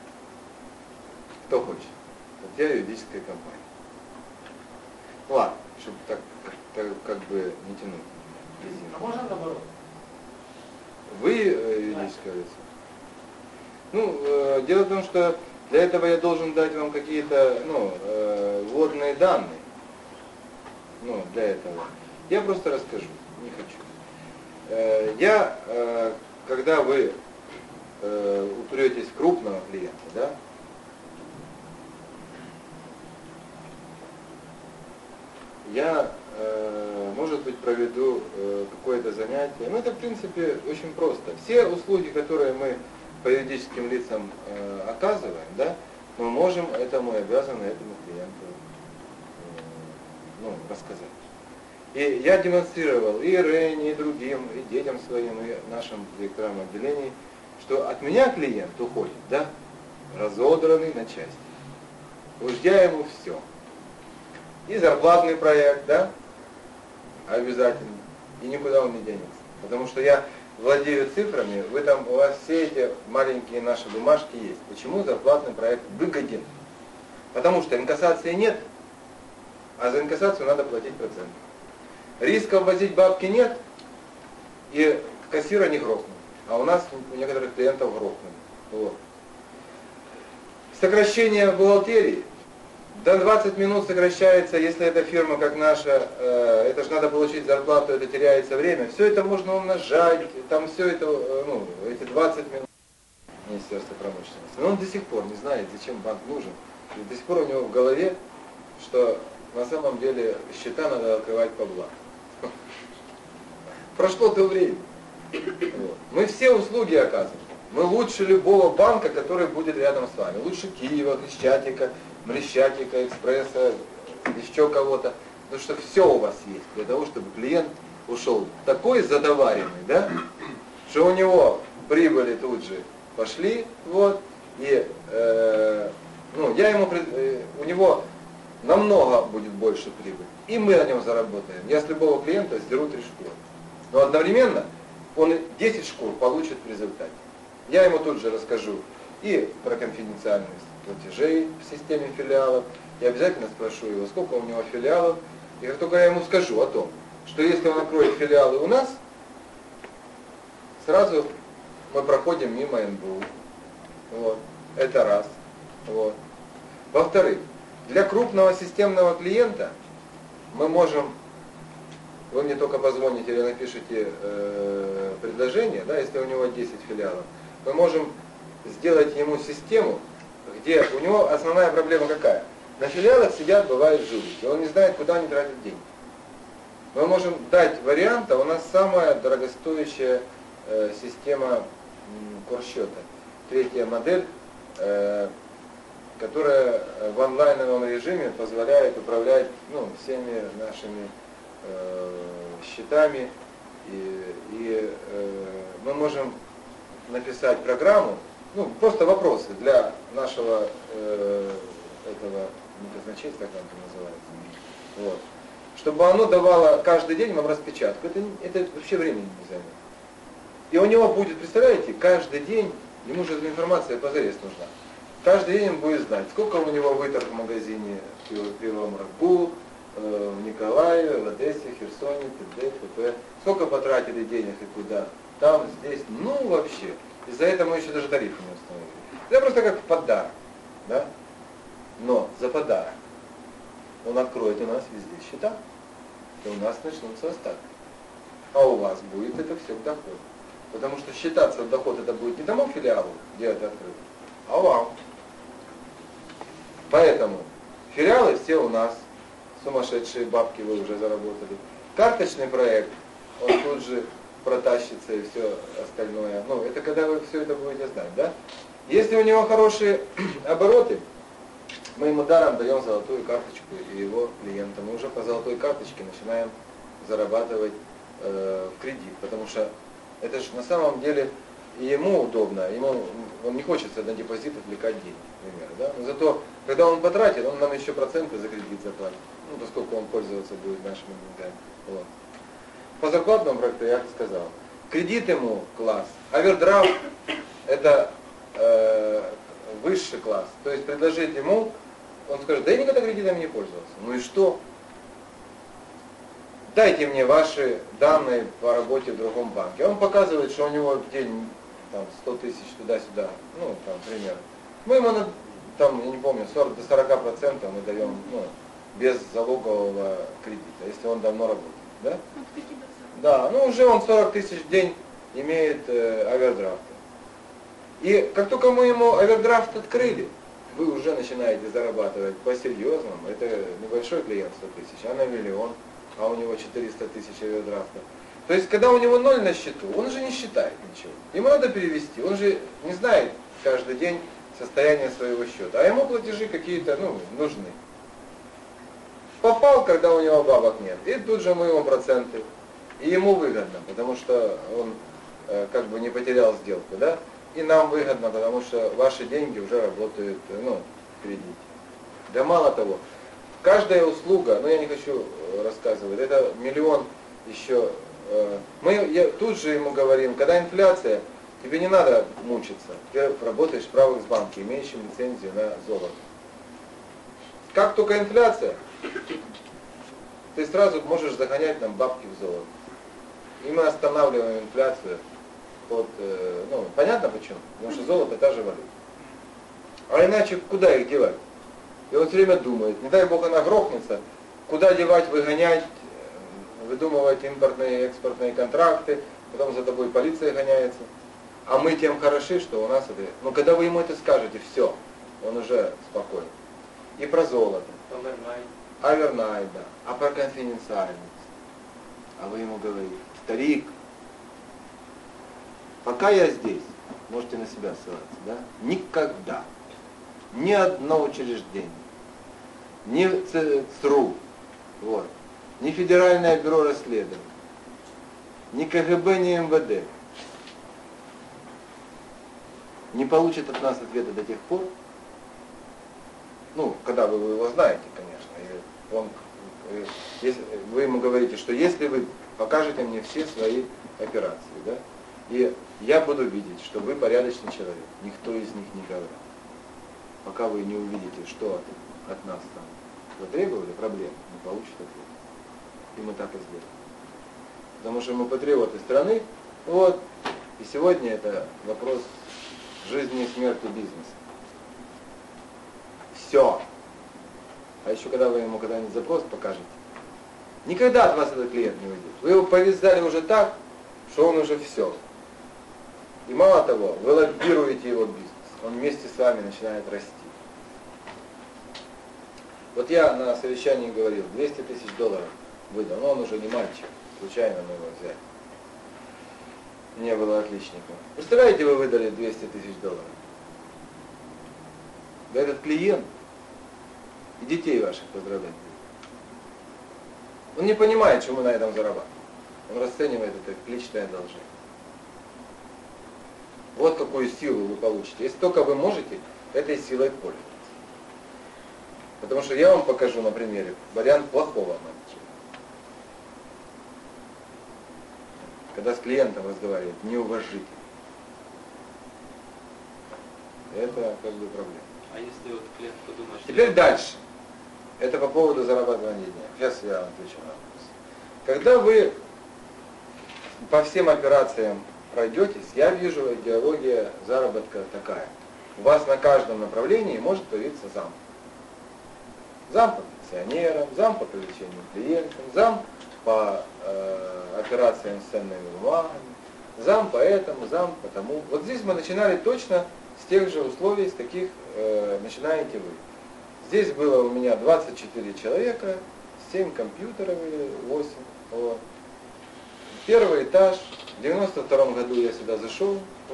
Кто хочет? Вот я юридическая компания. Ладно, чтобы так как бы не тянуть. А можно наоборот? Вы юридическое лицо? Ну, дело в том, что для этого я должен дать вам какие-то, вводные данные. Ну, для этого. Я просто расскажу, не хочу. Когда вы упретесь в крупного клиента, да, я, может быть, проведу какое-то занятие. Ну, это, в принципе, очень просто. Все услуги, которые мы по юридическим лицам оказываем, да, мы можем обязаны этому клиенту рассказать. И я демонстрировал и Рене, и другим, и детям своим, и нашим директорам отделений, что от меня клиент уходит, да, разодранный на части. Уж я ему все. И зарплатный проект, да, обязательно. И никуда он не денется. Потому что я владею цифрами, у вас все эти маленькие наши бумажки есть. Почему зарплатный проект выгоден? Потому что инкассации нет, а за инкассацию надо платить процент. Риска ввозить бабки нет, и кассира не грохнут. А у нас у некоторых клиентов грохнули. Вот. Сокращение бухгалтерии. До 20 минут сокращается, если это фирма как наша, это же надо получить зарплату, это теряется время. Все это можно умножать, там все это, эти 20 минут Министерства промышленности. Но он до сих пор не знает, зачем банк нужен. И до сих пор у него в голове, что на самом деле счета надо открывать по блату. Прошло то время. Вот. Мы все услуги оказываем. Мы лучше любого банка, который будет рядом с вами. Лучше Киева, Крещатика, Мрещатика, Экспресса, еще кого-то. Потому что все у вас есть для того, чтобы клиент ушел такой задоваренный, да, что у него прибыли тут же пошли, вот, и у него намного будет больше прибыли. И мы на нем заработаем. Я с любого клиента сдеру 3 шкуры. Но одновременно он 10 шкур получит в результате. Я ему тут же расскажу и про конфиденциальность платежей в системе филиалов. Я обязательно спрошу его, сколько у него филиалов. И как только я ему скажу о том, что если он откроет филиалы у нас, сразу мы проходим мимо НБУ. Вот. Это раз. Вот. Во-вторых, для крупного системного клиента мы можем, вы мне только позвоните или напишите предложение, да, если у него 10 филиалов, мы можем сделать ему систему, где у него основная проблема какая? На филиалах сидят, бывают жулики, он не знает, куда они тратят деньги. Мы можем дать вариант, а у нас самая дорогостоящая система курсчета. 3-я модель, которая в онлайновом режиме позволяет управлять всеми нашими счетами. И мы можем написать программу, просто вопросы для нашего этого казначейства, как это называется. Вот. Чтобы оно давало каждый день вам распечатку. Это вообще времени не займет. И у него будет, представляете, каждый день, ему же эта информация позарез нужна. Каждый день он будет знать, сколько у него выторг в магазине в Кривом Рогу, в Николаеве, в Одессе, Херсоне, т.д., п.п. Сколько потратили денег и куда. Там, здесь, вообще. И за это мы еще даже тарифы не установили. Это просто как подарок. Да? Но за подарок он откроет у нас везде счета, и у нас начнутся остатки. А у вас будет это все в доход. Потому что считаться в доход это будет не тому филиалу, где это открыто, а вам. Поэтому филиалы все у нас, сумасшедшие бабки вы уже заработали. Карточный проект, он тут же протащится и все остальное. Это когда вы все это будете знать, да? Если у него хорошие обороты, мы ему даром даем золотую карточку и его клиентам. Мы уже по золотой карточке начинаем зарабатывать в кредит, потому что это же на самом деле и ему удобно, он не хочет на депозит отвлекать деньги, например, да? Но зато, когда он потратит, он нам еще проценты за кредит заплатит, поскольку он пользоваться будет нашими деньгами. Вот. По зарплатному проекту я сказал. Кредит ему класс, овердрафт это высший класс. То есть предложить ему, он скажет, да я никогда кредитами не пользовался. Ну и что? Дайте мне ваши данные по работе в другом банке. Он показывает, что у него в день 100 тысяч туда-сюда, примерно. Мы ему, я не помню, до 40% мы даем без залогового кредита, если он давно работает. Да? Да, уже он 40 тысяч в день имеет овердрафта. И как только мы ему овердрафт открыли, вы уже начинаете зарабатывать по-серьезному. Это небольшой клиент 100 тысяч, а на миллион, а у него 400 тысяч овердрафта. То есть, когда у него 0 на счету, он же не считает ничего. Ему надо перевести, он же не знает каждый день состояние своего счета, а ему платежи какие-то нужны. Попал, когда у него бабок нет. И тут же мы ему проценты. И ему выгодно, потому что он как бы не потерял сделку, да? И нам выгодно, потому что ваши деньги уже работают, в кредите. Да мало того, каждая услуга, я не хочу рассказывать, это миллион еще. Мы тут же ему говорим, когда инфляция, тебе не надо мучиться, ты работаешь в правых банке, имеющим лицензию на золото. Как только инфляция, ты сразу можешь загонять нам бабки в золото. И мы останавливаем инфляцию. Понятно почему? Потому что золото та же валюта. А иначе куда их девать? И он все время думает, не дай бог она грохнется, куда девать, выгонять, выдумывать импортные и экспортные контракты, потом за тобой полиция гоняется. А мы тем хороши, что у нас это... когда вы ему это скажете, все, он уже спокоен. И про золото. Овернайт, да. А про конфиденциальность. А вы ему говорите, старик, пока я здесь, можете на себя ссылаться, да? Никогда ни одно учреждение, ни ЦРУ, ни Федеральное бюро расследований, ни КГБ, ни МВД не получат от нас ответа до тех пор, когда вы его знаете, конечно, вы ему говорите, что если вы покажете мне все свои операции, да, и я буду видеть, что вы порядочный человек, никто из них не говорит. Пока вы не увидите, что от нас там потребовали, проблем, не получите ответ. И мы так и сделаем. Потому что мы патриоты страны, и сегодня это вопрос жизни и смерти бизнеса. Все. А еще когда вы ему когда-нибудь запрос покажете, никогда от вас этот клиент не уйдет. Вы его повязали уже так, что он уже все. И мало того, вы лоббируете его бизнес. Он вместе с вами начинает расти. Я на совещании говорил, $200 000 выдал, но он уже не мальчик, случайно мы его взяли. Не было отличников. Представляете, вы выдали $200 000? Да этот клиент и детей ваших поздравлять будет. Он не понимает, что мы на этом зарабатываем. Он расценивает это как личное одолжение. Вот какую силу вы получите. Если только вы можете этой силой пользоваться. Потому что я вам покажу на примере вариант плохого менеджера. Когда с клиентом разговаривает неуважительно. Это как бы проблема. А если клиент подумает, что... Теперь дальше. Это по поводу зарабатывания денег. Сейчас я отвечу на вопрос. Когда вы по всем операциям пройдетесь, я вижу идеология заработка такая. У вас на каждом направлении может появиться зам. Зам по пенсионерам, зам по привлечению клиентов, зам по операциям с ценными бумагами, зам по этому, зам по тому. Вот здесь мы начинали точно с тех же условий, с каких начинаете вы. Здесь было у меня 24 человека, 7 компьютеров или 8. Первый этаж. В 92 году я сюда зашел,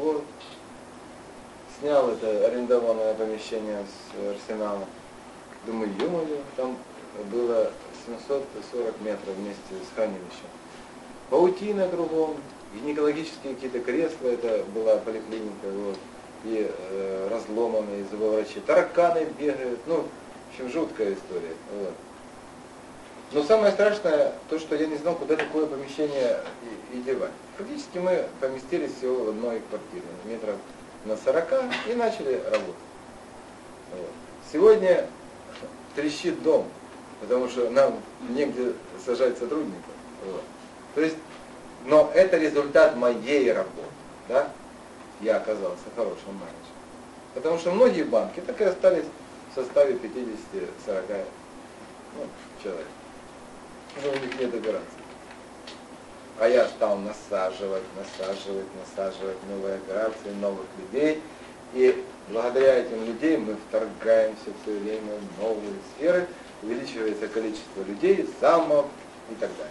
снял это арендованное помещение с Арсенала. Думаю, ё-моё, там было 740 метров вместе с хранилищем. Паутина кругом, гинекологические какие-то кресла, это была поликлиника, и разломанные зубоврачи. Тараканы бегают, в общем, жуткая история. Но самое страшное, то, что я не знал, куда такое помещение и девать. Фактически мы поместились всего в одной квартире, метров на 40, и начали работать. Сегодня трещит дом, потому что нам негде сажать сотрудников. То есть, но это результат моей работы. Да? Я оказался хорошим менеджером. Потому что многие банки так и остались в составе 50-40 человек. Но у них нет операций. А я стал насаживать новые операции, новых людей. И благодаря этим людям мы вторгаемся все время в новые сферы, увеличивается количество людей, замов и так далее.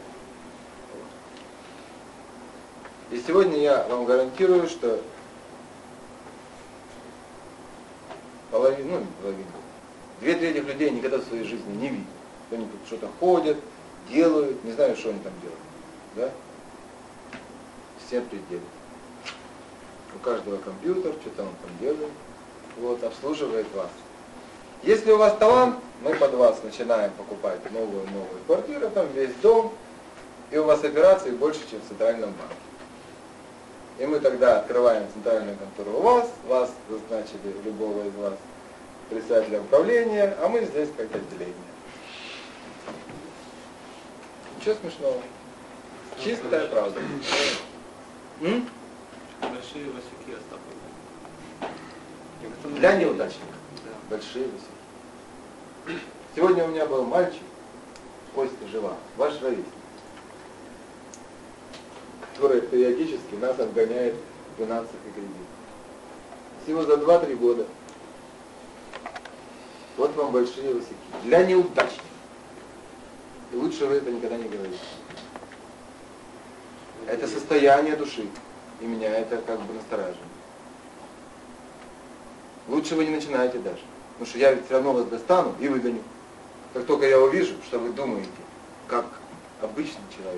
И сегодня я вам гарантирую, что половину, 2/3 людей никогда в своей жизни не видели Они тут что-то ходят, делают, не знаю, что они там делают. Да? Все пределы. У каждого компьютер, что-то он там делает, вот, обслуживает вас. Если у вас талант, мы под вас начинаем покупать новую квартиру, там весь дом, и у вас операций больше, чем в Центральном банке. И мы тогда открываем центральную контору у вас назначили любого из вас председателя управления, а мы здесь как отделение. Ничего смешного. Чистая правда. Большие васюки остались. Для неудачников. Большие васюки. Сегодня у меня был мальчик, Костя жива, ваш ровесник, который периодически нас обгоняет в финансах и кредитах. Всего за 2-3 года. Вот вам большие васюки. Для неудачников. И лучше вы это никогда не говорите. Это состояние души. И меня это как бы настораживает. Лучше вы не начинаете даже. Потому что я ведь все равно вас достану и выгоню. Как только я увижу, что вы думаете, как обычный человек.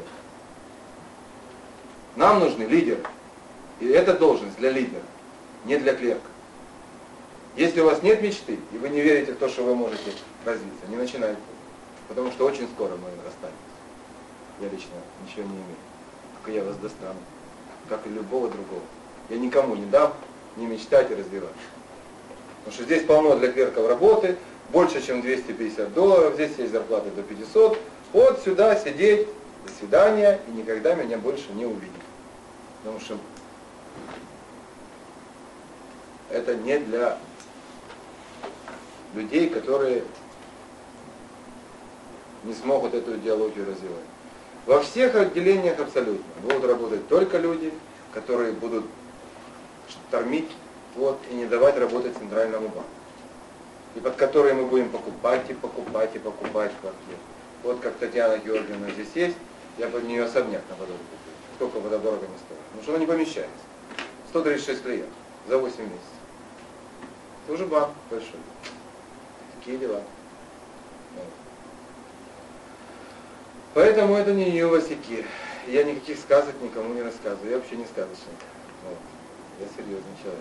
Нам нужны лидеры. И это должность для лидера, не для клерка. Если у вас нет мечты, и вы не верите в то, что вы можете развиться, не начинайте. Потому что очень скоро мы расстанемся. Я лично ничего не имею. Только я вас достану. Как и любого другого. Я никому не дам не мечтать и развиваться. Потому что здесь полно для клерков работы, больше, чем $250, здесь есть зарплаты до 500. Вот сюда сидеть, до свидания, и никогда меня больше не увидеть. Потому что это не для людей, которые не смогут эту идеологию развивать. Во всех отделениях абсолютно будут работать только люди, которые будут штормить и не давать работать Центральному банку. И под которые мы будем покупать квартиры. Вот как Татьяна Георгиевна здесь есть, я под нее особняк на Подоле купил. Сколько бы дорого не стоит. Потому что оно не помещается. 136 клиентов за 8 месяцев. Это уже банк большой. Такие дела. Поэтому это не ее васяки. Я никаких сказок никому не рассказываю. Я вообще не сказочник. Вот. Я серьезный человек.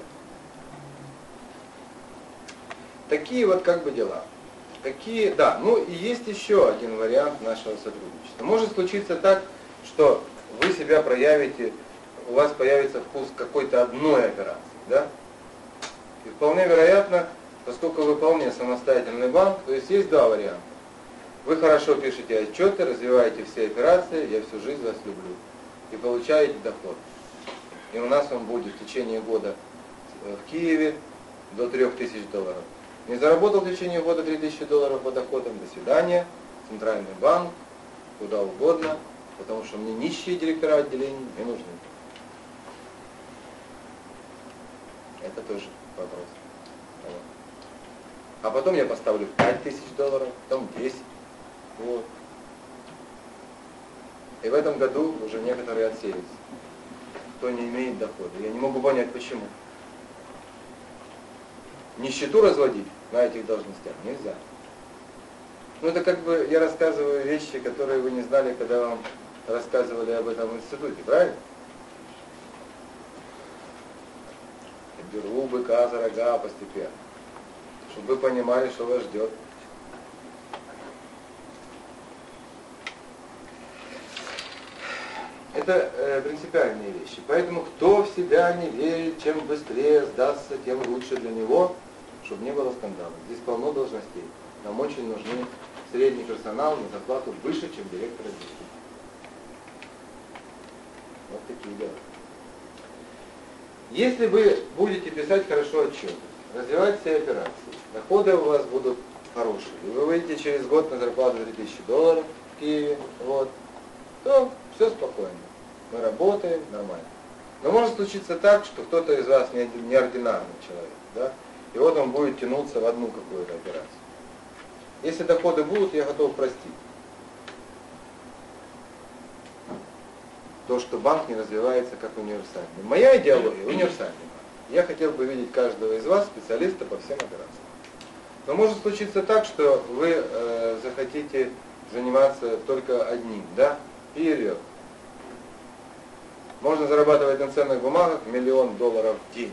Такие вот как бы дела. Какие, да, ну и есть еще один вариант нашего сотрудничества. Может случиться так, что вы себя проявите, у вас появится вкус какой-то одной операции, да? И вполне вероятно, поскольку вы вполне самостоятельный банк, то есть два варианта. Вы хорошо пишете отчеты, развиваете все операции, я всю жизнь вас люблю. И получаете доход. И у нас он будет в течение года в Киеве до $3000. Не заработал в течение года $3000 по доходам, до свидания, Центральный банк, куда угодно, потому что мне нищие директора отделений не нужны. Это тоже вопрос. А потом я поставлю $5000, потом 10. Вот. И в этом году уже некоторые отсеялись, кто не имеет дохода. Я не могу понять, почему. Нищету разводить на этих должностях нельзя. Ну это как бы я рассказываю вещи, которые вы не знали, когда вам рассказывали об этом в институте, правильно? Я беру быка за рога постепенно, чтобы вы понимали, что вас ждет. Это принципиальные вещи. Поэтому кто в себя не верит, чем быстрее сдастся, тем лучше для него, чтобы не было скандалов. Здесь полно должностей. Нам очень нужны средний персонал на зарплату выше, чем директор отделения. Вот такие дела. Если вы будете писать хорошо отчеты, развивать все операции, доходы у вас будут хорошие, и вы выйдете через год на зарплату $3000 в Киеве, вот, то все спокойно. Мы работаем нормально. Но может случиться так, что кто-то из вас неординарный человек, да? И вот он будет тянуться в одну какую-то операцию. Если доходы будут, я готов простить. То, что банк не развивается как универсальный. Моя идеология универсальный банк. Я хотел бы видеть каждого из вас специалиста по всем операциям. Но может случиться так, что вы захотите заниматься только одним, да? Вперед. Можно зарабатывать на ценных бумагах $1 миллион в день.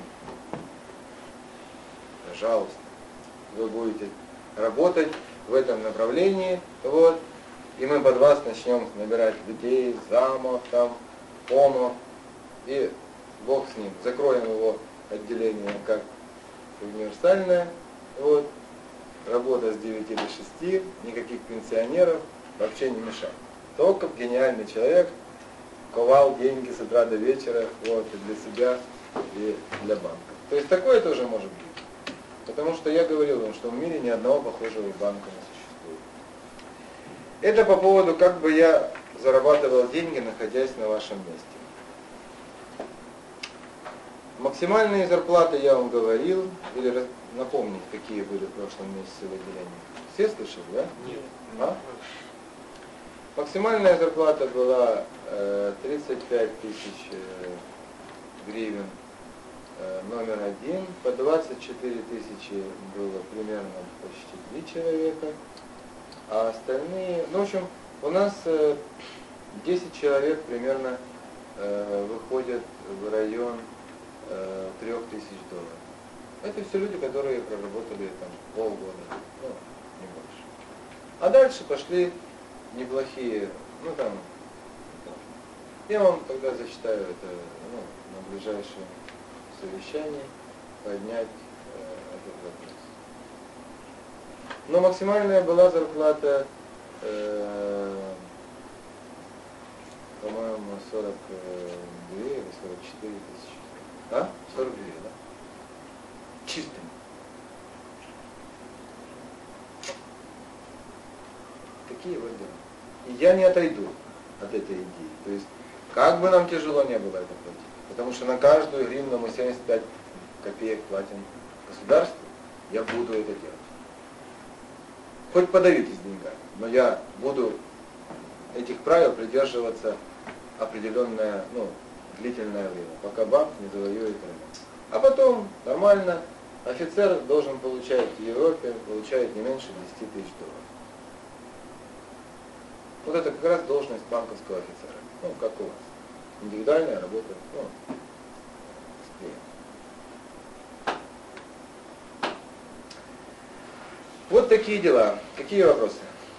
Пожалуйста. Вы будете работать в этом направлении, вот, и мы под вас начнем набирать людей, замов, там, помов, и Бог с ним. Закроем его отделение как универсальное, вот, работа с 9 до 6, никаких пенсионеров, вообще не мешает. Только гениальный человек ковал деньги с утра до вечера, вот, и для себя, и для банка. То есть такое тоже может быть. Потому что я говорил вам, что в мире ни одного похожего банка не существует. Это по поводу, как бы я зарабатывал деньги, находясь на вашем месте. Максимальные зарплаты я вам говорил, или напомнить, какие были в прошлом месяце выделения. Все слышали, да? Нет. А? Максимальная зарплата была 35 тысяч гривен номер 1, по 24 тысячи было примерно почти 3 человека, а остальные, ну в общем, у нас 10 человек примерно выходят в район $3000. Это все люди, которые проработали там полгода, ну, не больше. А дальше пошли неплохие, ну там, я вам тогда зачитаю это на ближайшем совещании, поднять этот вопрос. Но максимальная была зарплата, по-моему, 42 или 44 тысячи. А? 42, да? Чистым. Такие вот дела. И я не отойду от этой идеи. То есть, как бы нам тяжело не было это платить. Потому что на каждую гривну мы 75 копеек платим государству, я буду это делать. Хоть подавитесь деньгами, но я буду этих правил придерживаться определенное, длительное время, пока банк не завоюет рынок. А потом нормально офицер должен получать в Европе, получает не меньше $10 000. Вот это как раз должность банковского офицера. Как у вас. Индивидуальная работа, с клиентом. Вот такие дела. Какие вопросы?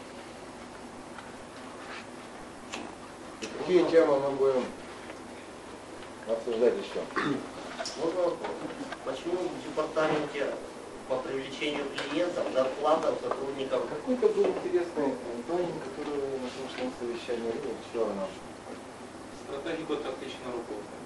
Какие темы мы будем обсуждать еще? Можно вопрос? Почему в департаменте по привлечению клиентов зарплата у сотрудников... Какой-то был интересный парень, который на прошлом совещании вчера нам. Стратегіко-тактична робота.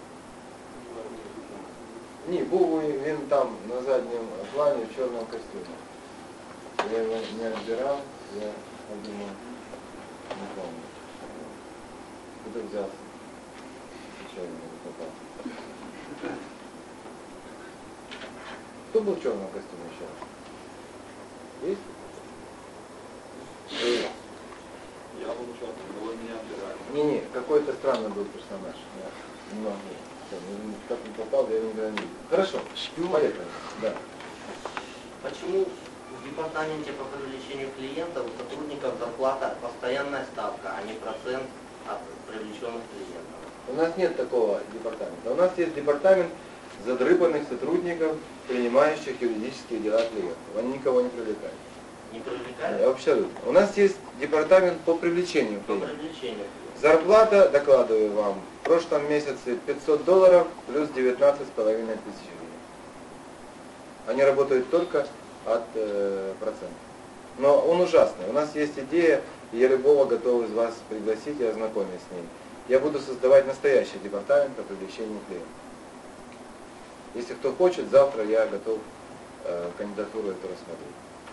Ні, був він там на заднем плане в черном костюме. Я его не отбирал, я думаю, не помню. Куда взялся? Случайно не попал. Кто был в черном костюме еще? Есть? Я был черным, но вы меня отбирали. Не, какой-то странный был персонаж. Я не могу. Как не попал, я никогда не видел. Хорошо, поехали. Да. Почему в департаменте по привлечению клиентов у сотрудников зарплата постоянная ставка, а не процент от привлеченных клиентов? У нас нет такого департамента. У нас есть департамент задрыпанных сотрудников, принимающих юридические дела клиентов. Они никого не привлекают. Не привлекают? Абсолютно. У нас есть департамент по привлечению клиентов. По привлечению. Зарплата, докладываю вам, в прошлом месяце $500 плюс 19,5 тысяч гривен. Они работают только от процентов. Но он ужасный. У нас есть идея, и я любого готов из вас пригласить и ознакомить с ней. Я буду создавать настоящий департамент по привлечению клиентов. Если кто хочет, завтра я готов кандидатуру эту рассмотреть.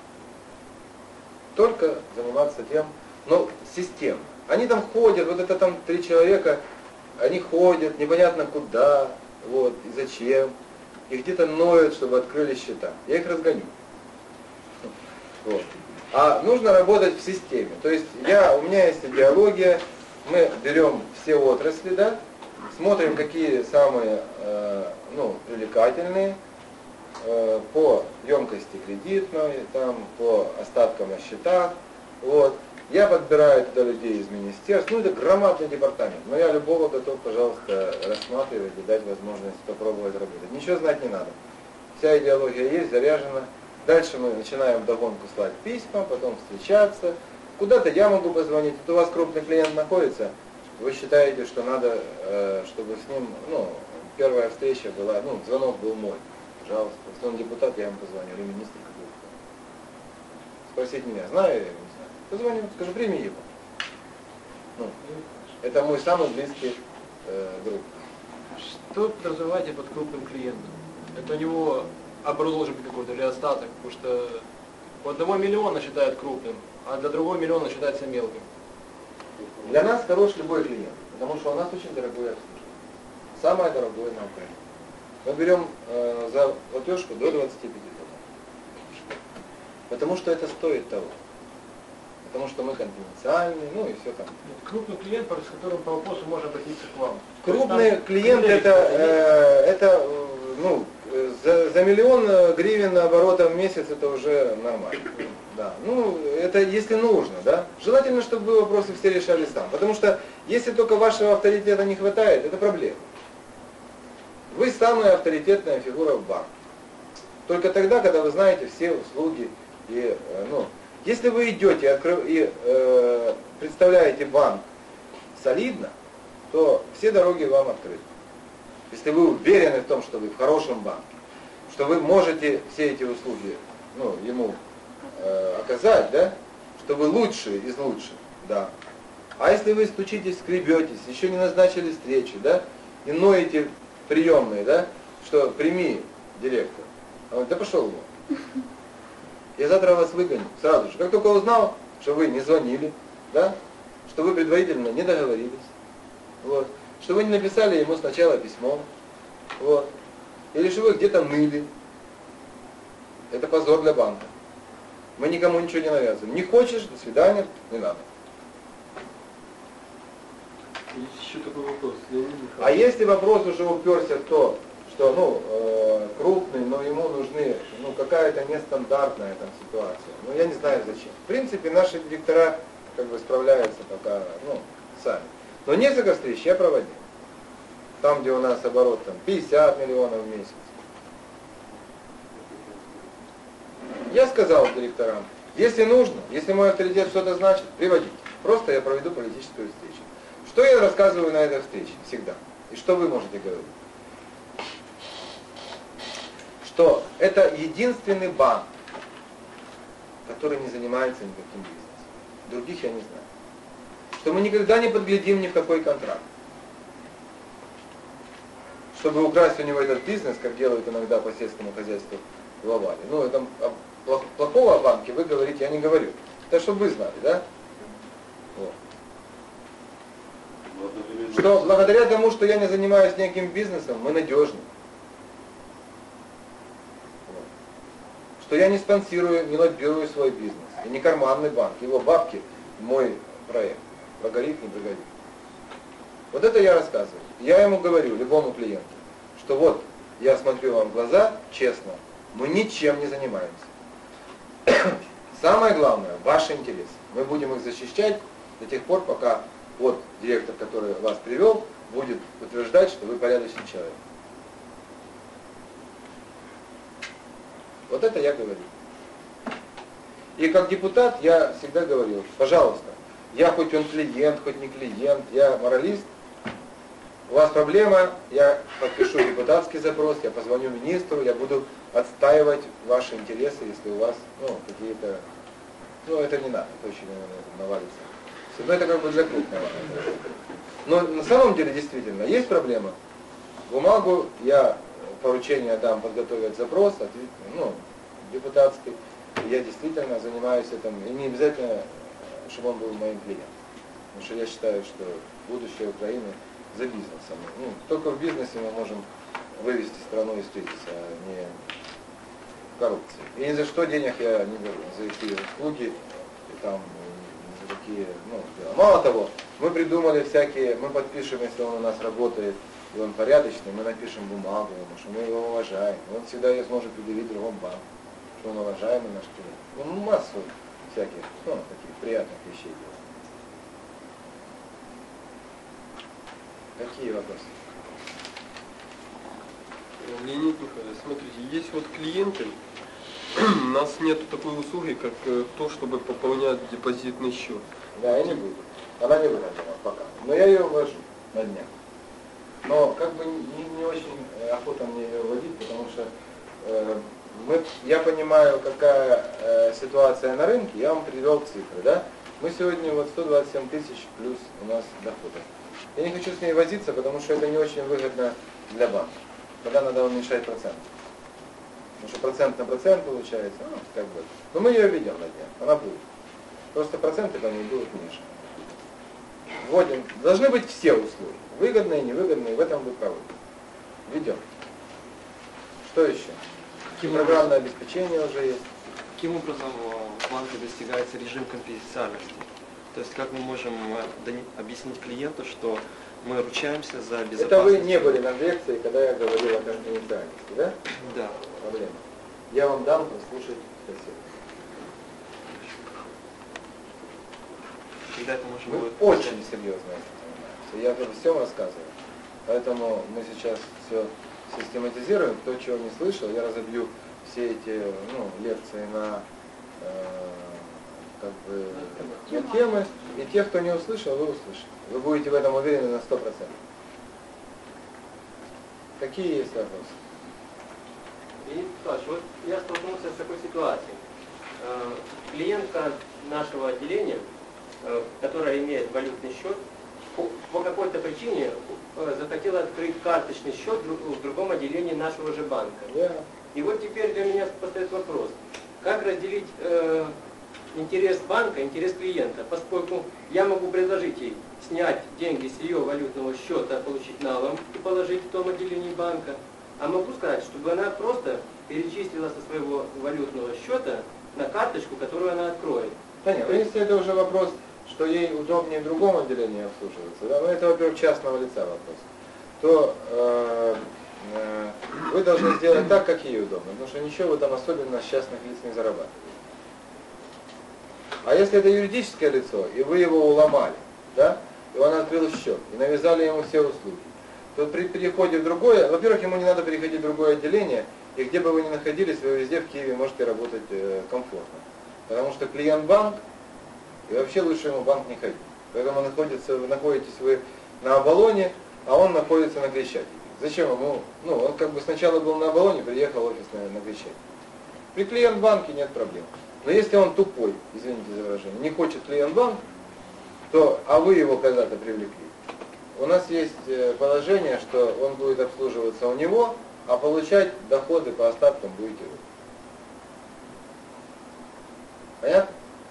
Только заниматься тем, но системно. Они там ходят, вот это там 3 человека, они ходят непонятно куда, вот, и зачем. И где-то ноют, чтобы открыли счета. Я их разгоню. Вот. А нужно работать в системе. То есть у меня есть идеология, мы берем все отрасли, да, смотрим, какие самые привлекательные по емкости кредитной, там, по остаткам на счетах, Вот. Я подбираю туда людей из министерств, ну это громадный департамент, но я любого готов, пожалуйста, рассматривать и дать возможность попробовать работать. Ничего знать не надо. Вся идеология есть, заряжена. Дальше мы начинаем вдогонку слать письма, потом встречаться. Куда-то я могу позвонить. Вот у вас крупный клиент находится, вы считаете, что надо, чтобы с ним, ну, первая встреча была, ну, звонок был мой. Пожалуйста. Если он депутат, я ему позвоню, или министр какой-то. Спросить меня, знаю я его, не знаю. Позвоню, скажу, прими его. Ну, это мой самый близкий друг. Что подразумеваете под крупным клиентом? Это у него оборот должен быть какой-то или остаток? Потому что у одного миллиона считают крупным, а для другого миллиона считается мелким. Для нас хорош любой клиент, потому что у нас очень дорогое обслуживание. Самое дорогое на Украине. Мы берем за платежку до 25 долларов. Потому что это стоит того. Потому что мы конфиденциальны, ну и все там. Крупный клиент, с которым по вопросу можно обратиться к вам. Крупный клиент это ну, за миллион гривен оборота в месяц это уже нормально. Да. Ну, это если нужно, да. Желательно, чтобы вы вопросы все решали сам. Потому что если только вашего авторитета не хватает, это проблема. Вы самая авторитетная фигура в банке. Только тогда, когда вы знаете все услуги и, ну, если вы идете и представляете банк солидно, то все дороги вам открыты. Если вы уверены в том, что вы в хорошем банке, что вы можете все эти услуги, ну, ему оказать, да, что вы лучшие из лучших, да. А если вы стучитесь, скребетесь, еще не назначили встречи, да, и ноете приемные, да, что прими, директор. Он говорит, да пошел вон. Я завтра вас выгоню, сразу же. Как только узнал, что вы не звонили, да, что вы предварительно не договорились, вот, что вы не написали ему сначала письмо, вот, или что вы где-то ныли. Это позор для банка. Мы никому ничего не навязываем. Не хочешь, до свидания, не надо. Есть еще такой вопрос. А если вопрос уже уперся в то, что ну, крупный, но ему нужны ну, какая-то нестандартная там ситуация. Ну я не знаю зачем. В принципе, наши директора как бы справляются пока ну, сами. Но несколько встреч я проводил. Там, где у нас оборот там, 50 миллионов в месяц. Я сказал директорам, если нужно, если мой авторитет что-то значит, приводите. Просто я проведу политическую встречу. Что я рассказываю на этой встрече всегда? И что вы можете говорить? Что это единственный банк, который не занимается никаким бизнесом. Других я не знаю. Что мы никогда не подглядим ни в какой контракт. Чтобы украсть у него этот бизнес, как делают иногда по сельскому хозяйству в Лавале. Ну, это плохого о банке вы говорите, я не говорю. Это чтобы вы знали, да? Вот. Что благодаря тому, что я не занимаюсь неким бизнесом, мы надежны. Вот. Что я не спонсирую, не лоббирую свой бизнес. И не карманный банк. Его бабки, мой проект. Прогорит, не прогорит. Вот это я рассказываю. Я ему говорю, любому клиенту, что вот, я смотрю вам в глаза, честно, мы ничем не занимаемся. Самое главное, ваши интересы. Мы будем их защищать до тех пор, пока вот директор, который вас привел, будет утверждать, что вы порядочный человек. Вот это я говорю. И как депутат я всегда говорил, пожалуйста, я хоть он клиент, хоть не клиент, я моралист, у вас проблема, я подпишу депутатский запрос, я позвоню министру, я буду отстаивать ваши интересы, если у вас ну, какие-то... Ну, это не надо, это очень навалится. Но это как бы для крупного. Но на самом деле, действительно, есть проблема. Бумагу я поручение дам подготовить запрос, ну, депутатский. Я действительно занимаюсь этим, и не обязательно, чтобы он был моим клиентом. Потому что я считаю, что будущее Украины за бизнесом. Ну, только в бизнесе мы можем вывести страну из кризиса, а не в коррупции. И ни за что денег я не беру, за эти услуги, и там, за такие, ну, дела. Мало того, мы придумали всякие, мы подпишем, если он у нас работает, и он порядочный, мы напишем бумагу ему, что мы его уважаем. Он всегда ее сможет предъявить в другом банке, что он уважаемый наш клиент. Ну, массу всяких, ну, таких приятных вещей делать. Какие вопросы? Леонид Михайлович, смотрите, есть вот клиенты, у нас нет такой услуги, как то, чтобы пополнять депозитный счет. Да, я не буду. Она не выгодна пока. Но я ее ввожу на днях. Но как бы не очень охота мне ее вводить, потому что я понимаю, какая ситуация на рынке, я вам привел цифры, да? Мы сегодня вот 127 тысяч плюс у нас доходов. Я не хочу с ней возиться, потому что это не очень выгодно для банка. Тогда надо уменьшать процент. Потому что процент на процент получается, ну, как бы. Но мы ее ведем на днях, она будет. Просто проценты по ней будут меньше. Вводим. Должны быть все услуги. Выгодные, невыгодные, в этом вы правы. Ведем. Что еще? Программное обеспечение уже есть. Каким образом в банке достигается режим конфиденциальности? То есть как мы можем объяснить клиенту, что мы ручаемся за безопасность? Это вы не были на лекции, когда я говорил о конфиденциальности, да? Да. Проблема. Я вам дам послушать беседу. Когда это можно Мы будет... очень серьезно этим занимаемся. Я обо всем рассказываю. Поэтому мы сейчас все систематизируем. Кто чего не слышал, я разобью все эти лекции на на темы. И тех, кто не услышал, вы услышите. Вы будете в этом уверены на 100%. Какие есть вопросы? Леонид Николаевич, вот я столкнулся с такой ситуацией. Клиентка нашего отделения, которая имеет валютный счет, по какой-то причине захотела открыть карточный счет в другом отделении нашего же банка. Yeah. И вот теперь для меня стоит вопрос, как разделить интерес банка, интерес клиента, поскольку я могу предложить ей снять деньги с ее валютного счета, получить налом и положить в том отделении банка, а могу сказать, чтобы она просто перечислила со своего валютного счета на карточку, которую она откроет. Понятно. Если это уже вопрос, что ей удобнее в другом отделении обслуживаться, да, но это, во-первых, частного лица вопрос, то вы должны сделать так, как ей удобно, потому что ничего вы там особенно с частных лиц не зарабатываете. А если это юридическое лицо, и вы его уломали, да, и он открыл счет, и навязали ему все услуги, то при переходе в другое, во-первых, ему не надо переходить в другое отделение, и где бы вы ни находились, вы везде в Киеве можете работать комфортно. Потому что клиент банк, и вообще лучше ему в банк не ходить. Поэтому находитесь вы на Оболоне, а он находится на Крещатике. Зачем ему? Он как бы сначала был на Оболоне, приехал в офис на Крещатике. При клиент банке нет проблем. Но если он тупой, извините за выражение, не хочет клиент банк, то, а вы его когда-то привлекли, у нас есть положение, что он будет обслуживаться у него, а получать доходы по остаткам будете вы. Понятно?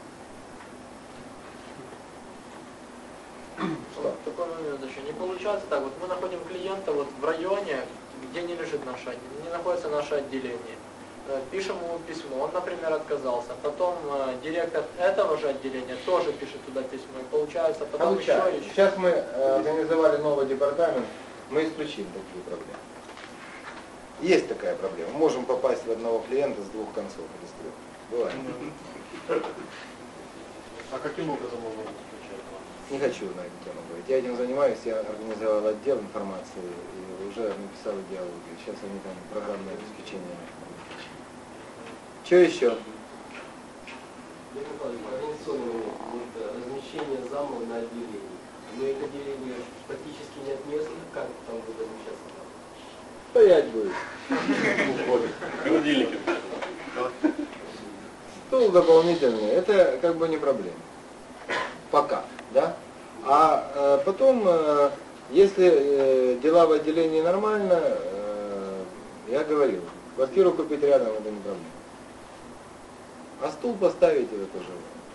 Что? Такой момент еще. Не получается так. Вот мы находим клиента вот в районе, где не лежит наше отделение, не находится наше отделение. Пишем ему письмо, он, например, отказался. Потом директор этого же отделения тоже пишет туда письмо. И получается, потом еще. Сейчас мы организовали новый департамент, мы исключим такие проблемы. Есть такая проблема. Мы можем попасть в одного клиента с двух концов или с трех. Бывает. А каким образом можно исключать? Не хочу на эту тему говорить. Я этим занимаюсь, я организовал отдел информации и уже написал идеологию. Сейчас они там программное обеспечение. Что еще? Размещение зама на отделении. Но это отделение практически нет места, как там будет размещаться? Стоять будет. Холодильники. Стул дополнительный, это как бы не проблема. Пока, да? А потом, если дела в отделении нормально, я говорил, квартиру купить рядом это не проблема. А стул поставить это тоже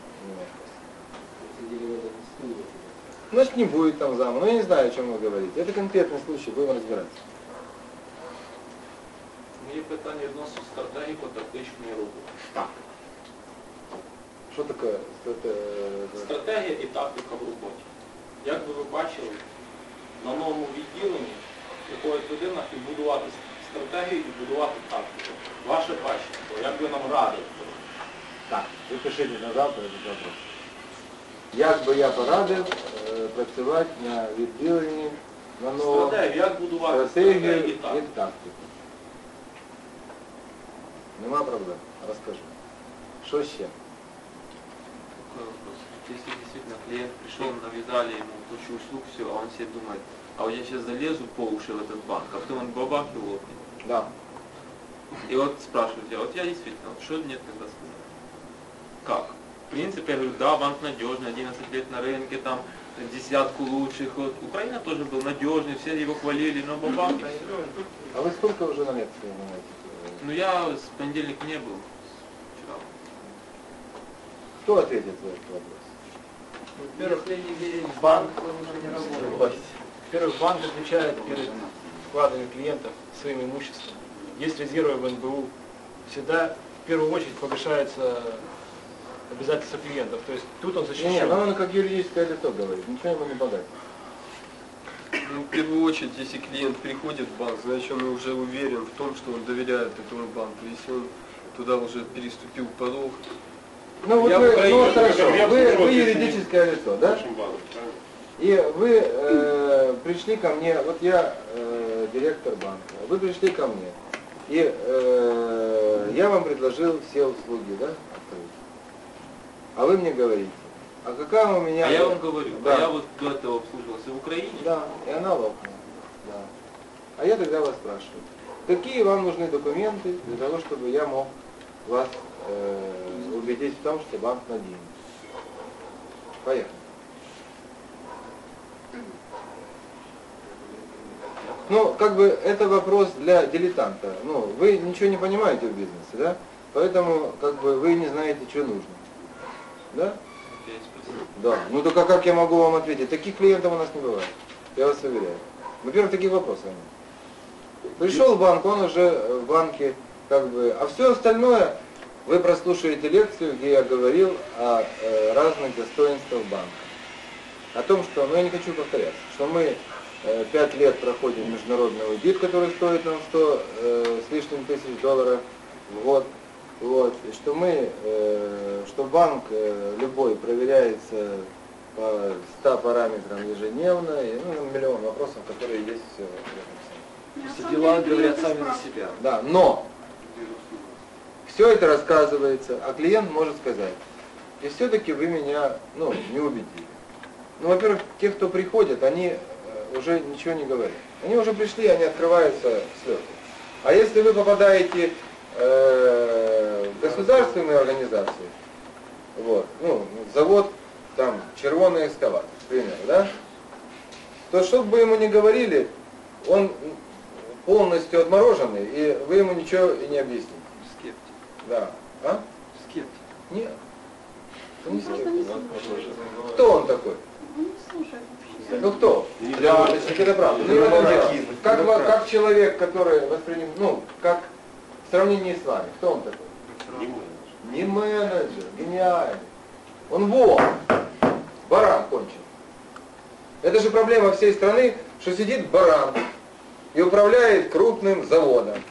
не вопрос. Значит, не будет там зама. Я не знаю, о чем вы говорите. Это конкретный случай, будем разбираться. Моє питання відносно стратегії по тактичній роботі. Так. Що таке? Стратегія і тактика в роботі. Як би ви бачили, на новому відділенні приходить людина і будувати стратегію, і будувати тактику. Ваше бачення, як ви нам радите? Так, ви пишіть на завтра этот вопрос. Як би я порадив працювати на відділенні на нову як будувати стратегію стратегію і тактику? Нема проблем, розкажу. Що ще? Такой вопрос. Если действительно клиент пришел, навязали ему кучу услуг, все, а он себе думает, а вот я сейчас залезу по уши в этот банк, а потом он бабах и лопнет. Да. И вот спрашивают, а вот я действительно, вот что мне тогда сказать? Как? В принципе, я говорю, да, банк надежный, 11 лет на рынке, там десятку лучших. Вот Украина тоже был надежный, все его хвалили, но бабах и все. А вы сколько уже на лекции занимаетесь? Ну я с понедельника не был. Вчера. Кто ответит за этот вопрос? Во-первых, банк, во-первых, банк отвечает перед вкладами клиентов своим имуществом. Есть резервы в НБУ. Всегда в первую очередь повышаются обязательства клиентов. То есть тут он защищен. Не, но он как юридическое лицо говорит, ничего ему не богат. Ну, в первую очередь, если клиент приходит в банк, значит он уже уверен в том, что он доверяет этому банку. Если он туда уже переступил порог. Ну вот вы, ну, хорошо, вы юридическое лицо, да? И вы пришли ко мне, вот я директор банка, вы пришли ко мне, и я вам предложил все услуги, да, открыть. А вы мне говорите, а какая у меня... А я вам говорю, да. а я вот до этого обслуживался в Украине. Да, и она лопнула. Да. А я тогда вас спрашиваю, какие вам нужны документы для того, чтобы я мог вас убедить в том, что банк надежный? Поехали. Ну, как бы это вопрос для дилетанта. Ну, вы ничего не понимаете в бизнесе, да? Поэтому, как бы, вы не знаете, что нужно. Да? Да. Ну, только как я могу вам ответить? Таких клиентов у нас не бывает. Я вас уверяю. Во-первых, таких вопросов нет. Пришел в банк, он уже в банке, как бы... А все остальное, вы прослушаете лекцию, где я говорил о разных достоинствах банка. О том, что, ну я не хочу повторяться, что мы 5 лет проходим международный аудит, который стоит нам 100 с лишним тысяч долларов в год. Вот, и что мы, что банк любой проверяется по 100 параметрам ежедневно, и ну, миллион вопросов, которые есть все. Все дела говорят сами за себя. Да, но все это рассказывается, а клиент может сказать, и все-таки вы меня, ну, не убедили. Ну, во-первых, те, кто приходят, они уже ничего не говорят. Они уже пришли, они открываются слезы. А если вы попадаете в государственные организации, вот, ну, завод, там, червоный экскаватор, к примеру, да, то, что бы ему ни говорили, он полностью отмороженный, и вы ему ничего и не объясните. Скептик. Да. А? Скептик. Нет. Он не скептик. Кто он такой? Ну кто? Да, это правда. Ну, как человек, который воспринимает, ну, как в сравнении с вами, кто он такой? Не менеджер, гениальный. Он вор, баран кончен. Это же проблема всей страны, что сидит баран и управляет крупным заводом.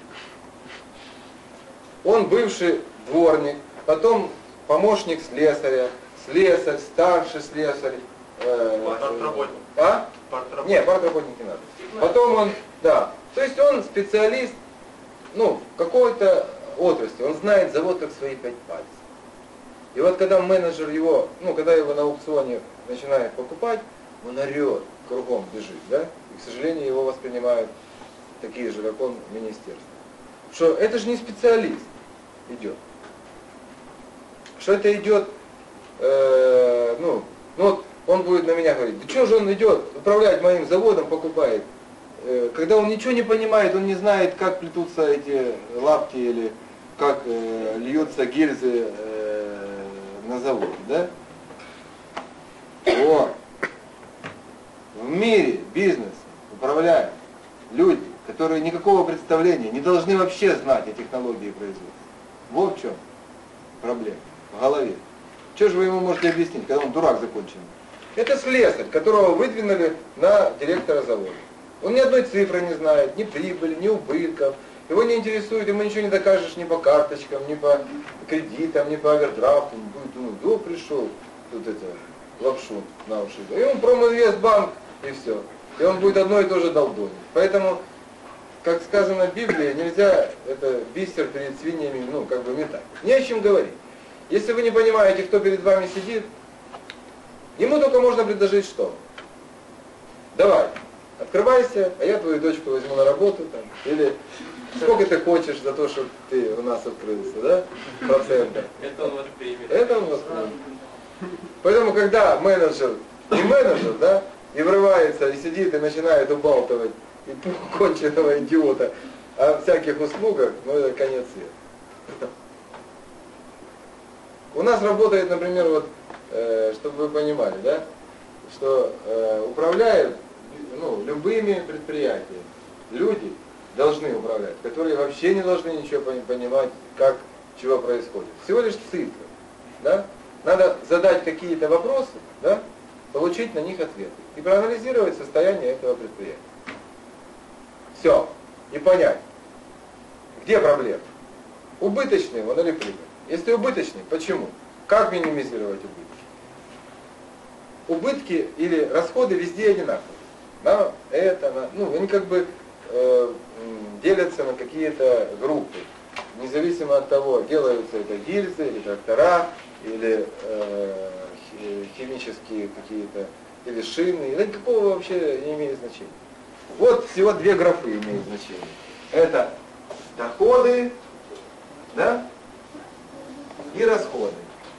Он бывший дворник, потом помощник слесаря, слесарь, старший слесарь. Партработник. А? Партработник. Нет, партработник не надо. Потом он, да, то есть он специалист, ну, в какой-то отрасли, он знает завод как свои 5 пальцев. И вот когда менеджер его, ну, когда его на аукционе начинает покупать, он орет, кругом бежит, да? И, к сожалению, его воспринимают такие же, как он, министерства. Что это же не специалист идет. Что это идет, ну вот он будет на меня говорить, да что же он идет, управлять моим заводом, покупает. Когда он ничего не понимает, он не знает, как плетутся эти лапки или как льются гильзы на заводе, да? Вот. В мире бизнес управляют люди, которые никакого представления не должны вообще знать о технологии производства. Вот в чем проблема в голове. Что же вы ему можете объяснить, когда он дурак законченный? Это слесарь, которого выдвинули на директора завода. Он ни одной цифры не знает, ни прибыли, ни убытков, Его не интересует, ему ничего не докажешь ни по карточкам, ни по кредитам, ни по овердрафту. Он будет думать, пришел тут это, лапшу на уши. И он Проминвестбанк, и все. И он будет одно и то же долдонить. Поэтому, как сказано в Библии, нельзя это бисер перед свиньями, метать. Не о чем говорить. Если вы не понимаете, кто перед вами сидит, ему только можно предложить что? Давай, открывайся, а я твою дочку возьму на работу, там, или сколько ты хочешь за то, чтобы ты у нас открылся, да, процентов. Это он воспримет. Это он воспримет. Поэтому, когда менеджер, да, и врывается, и сидит, и начинает убалтывать и конченого идиота о всяких услугах, это конец света. У нас работает, например, чтобы вы понимали, да, что управляют любыми предприятиями. Люди должны управлять, которые вообще не должны ничего понимать, как, чего происходит. Всего лишь цифры. Да? Надо задать какие-то вопросы, да, получить на них ответы и проанализировать состояние этого предприятия. Все. И понять, где проблема. Убыточный он или прибыль. Если убыточный, почему? Как минимизировать убытки? Убытки или расходы везде одинаковые. Да? Они делятся на какие-то группы. Независимо от того, делаются это гильзы, или трактора, или химические какие-то, или шины, никакого вообще не имеет значения. Вот всего две графы имеют значение. Это доходы, да, и расходы.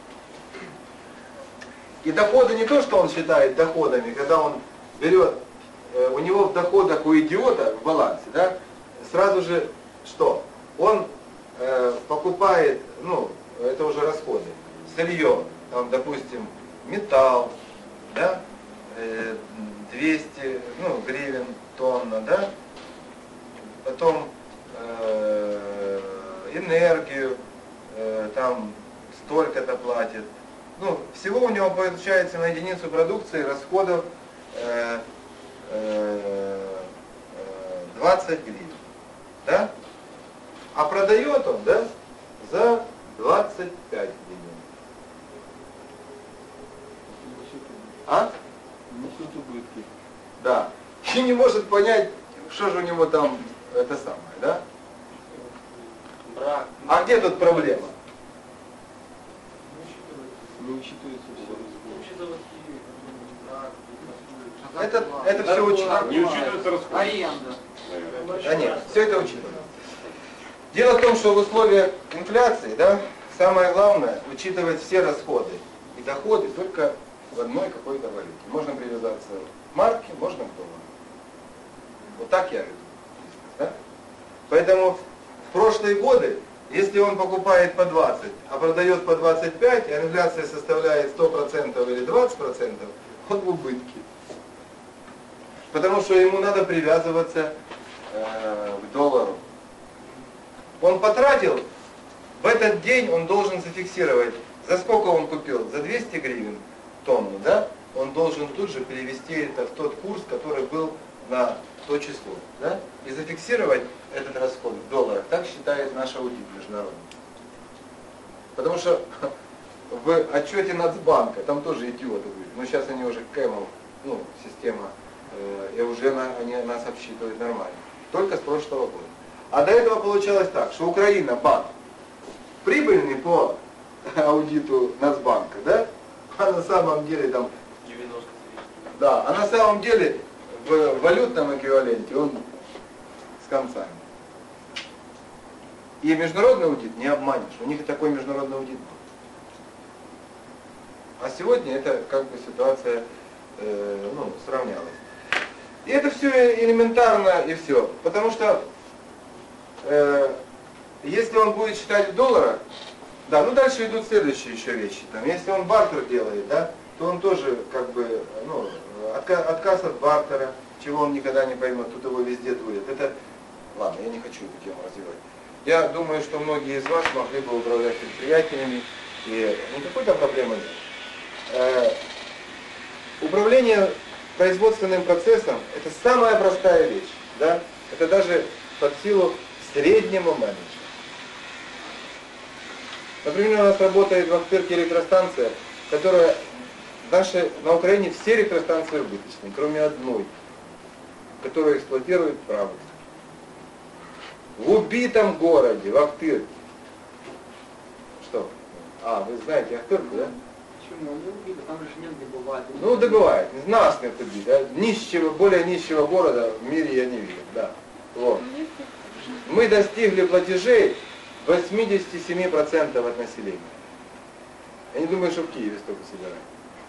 И доходы не то, что он считает доходами, когда он берет, у него в доходах у идиота в балансе, да, сразу же что? Он покупает, это уже расходы, сырье, там, допустим, металл, да, 200 гривен тонна, да, потом энергию, там столько-то платит. Всего у него получается на единицу продукции расходов 20 гривен, да? А продает он, да, за 25 гривен. А? Несет убытки. Да. И не может понять, что же у него там это самое, да? Брак. А где тут проблема? Не учитывается все. Это все учитывается. Не учитывается расходы. Аренда. Да нет, все это учитывается. Дело в том, что в условиях инфляции, да, самое главное учитывать все расходы и доходы только в одной какой-то валюте. Можно привязаться к марке, можно к доллару. Вот так я веду. Да? Поэтому в прошлые годы, если он покупает по 20, а продает по 25, а инфляция составляет 100% или 20%, он в убытке. Потому что ему надо привязываться к доллару. Он потратил, в этот день он должен зафиксировать, за сколько он купил, за 200 гривен тонну, да? Он должен тут же перевести это в тот курс, который был на то число, да? И зафиксировать этот расход в долларах. Так считает наш аудит международный. Потому что в отчете Нацбанка, там тоже идиоты были, но сейчас они уже Кэмл, система, и уже они нас обсчитывают нормально. Только с прошлого года. А до этого получалось так, что Украина, банк, прибыльный по аудиту Нацбанка, да? А на самом деле там... 93. Да, а на самом деле в валютном эквиваленте он с концами. И международный аудит не обманешь, у них и такой международный аудит был. А сегодня это как бы ситуация сравнялась. И это все элементарно и все. Потому что если он будет считать в долларах, да, дальше идут следующие еще вещи. Там, если он бартер делает, да, то он тоже как бы, отказ от бартера, чего он никогда не поймет, тут его везде дурят. Это, ладно, я не хочу эту тему развивать. Я думаю, что многие из вас могли бы управлять предприятиями, и никакой там проблемы нет. Управление производственным процессом – это самая простая вещь. Да? Это даже под силу среднему менеджеру. Например, у нас работает в Ахтырке электростанция, которая на Украине все электростанции убыточные, кроме одной, которую эксплуатирует Правый. В убитом городе, в Ахтырке. Что? Вы знаете Ахтырку, да? Почему? Не убито, там же нет добывать. Ну, добывает. Насмерть убит. Да? Более нищего города в мире я не видел. Да. Вот. Мы достигли платежей 87% от населения. Я не думаю, что в Киеве столько собирают.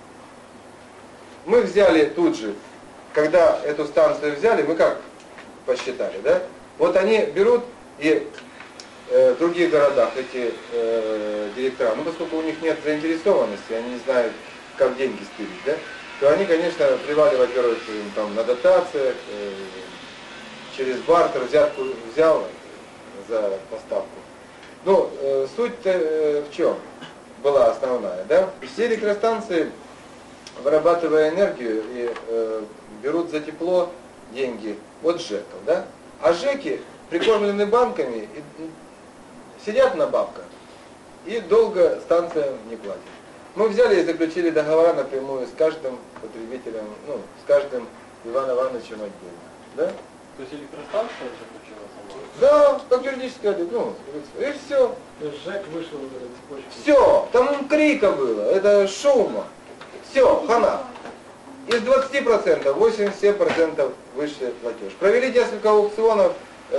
Мы взяли тут же, когда эту станцию взяли, мы как посчитали, да? Вот они берут и в других городах эти директора, поскольку у них нет заинтересованности, они не знают, как деньги стырить, да? То они, конечно, приваливают, во-первых, там, на дотациях, через бартер, взятку взял за поставку. Ну, суть-то в чем была основная, да? Все электростанции, вырабатывая энергию, и берут за тепло деньги от ЖЭКов, да? А ЖЭКи, прикормлены банками, сидят на бабках и долго станциям не платят. Мы взяли и заключили договора напрямую с каждым потребителем, с каждым Иваном Ивановичем отдельно, да? То есть электростанция заключила сама? Да, как юридическое, и все. То есть ЖЭК вышел из этой цепочки. Все, там крика было, это шума. Все, хана. Из 20% 87% вышли платеж. Провели несколько аукционов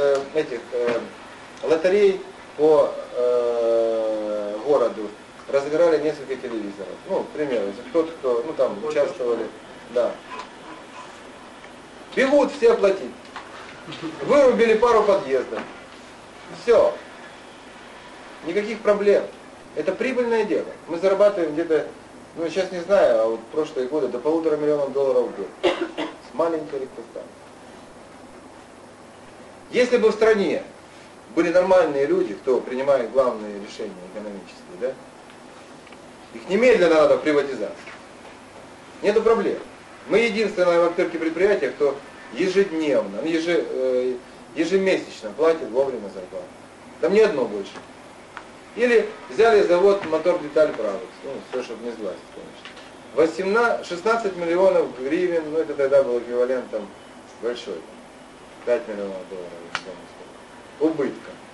лотерей по городу. Разыграли несколько телевизоров. Ну, к примеру, если кто там участвовали. Да. Бегут все платить. Вырубили пару подъездов. Все. Никаких проблем. Это прибыльное дело. Мы зарабатываем где-то, сейчас не знаю, а вот прошлые годы до $1,5 миллиона в год. С маленькой электростанцией. Если бы в стране были нормальные люди, кто принимает главные решения экономические, да, их немедленно надо в приватизацию. Нету проблем. Мы единственное в Ахтырке предприятие, кто ежедневно, ежемесячно платит вовремя зарплату. Там ни одно больше. Или взяли завод мотор-деталь Правых. Все, чтобы не сглазить, конечно. 16 миллионов гривен, это тогда был эквивалент большой. $5 миллионов, не помню сколько. Убытка.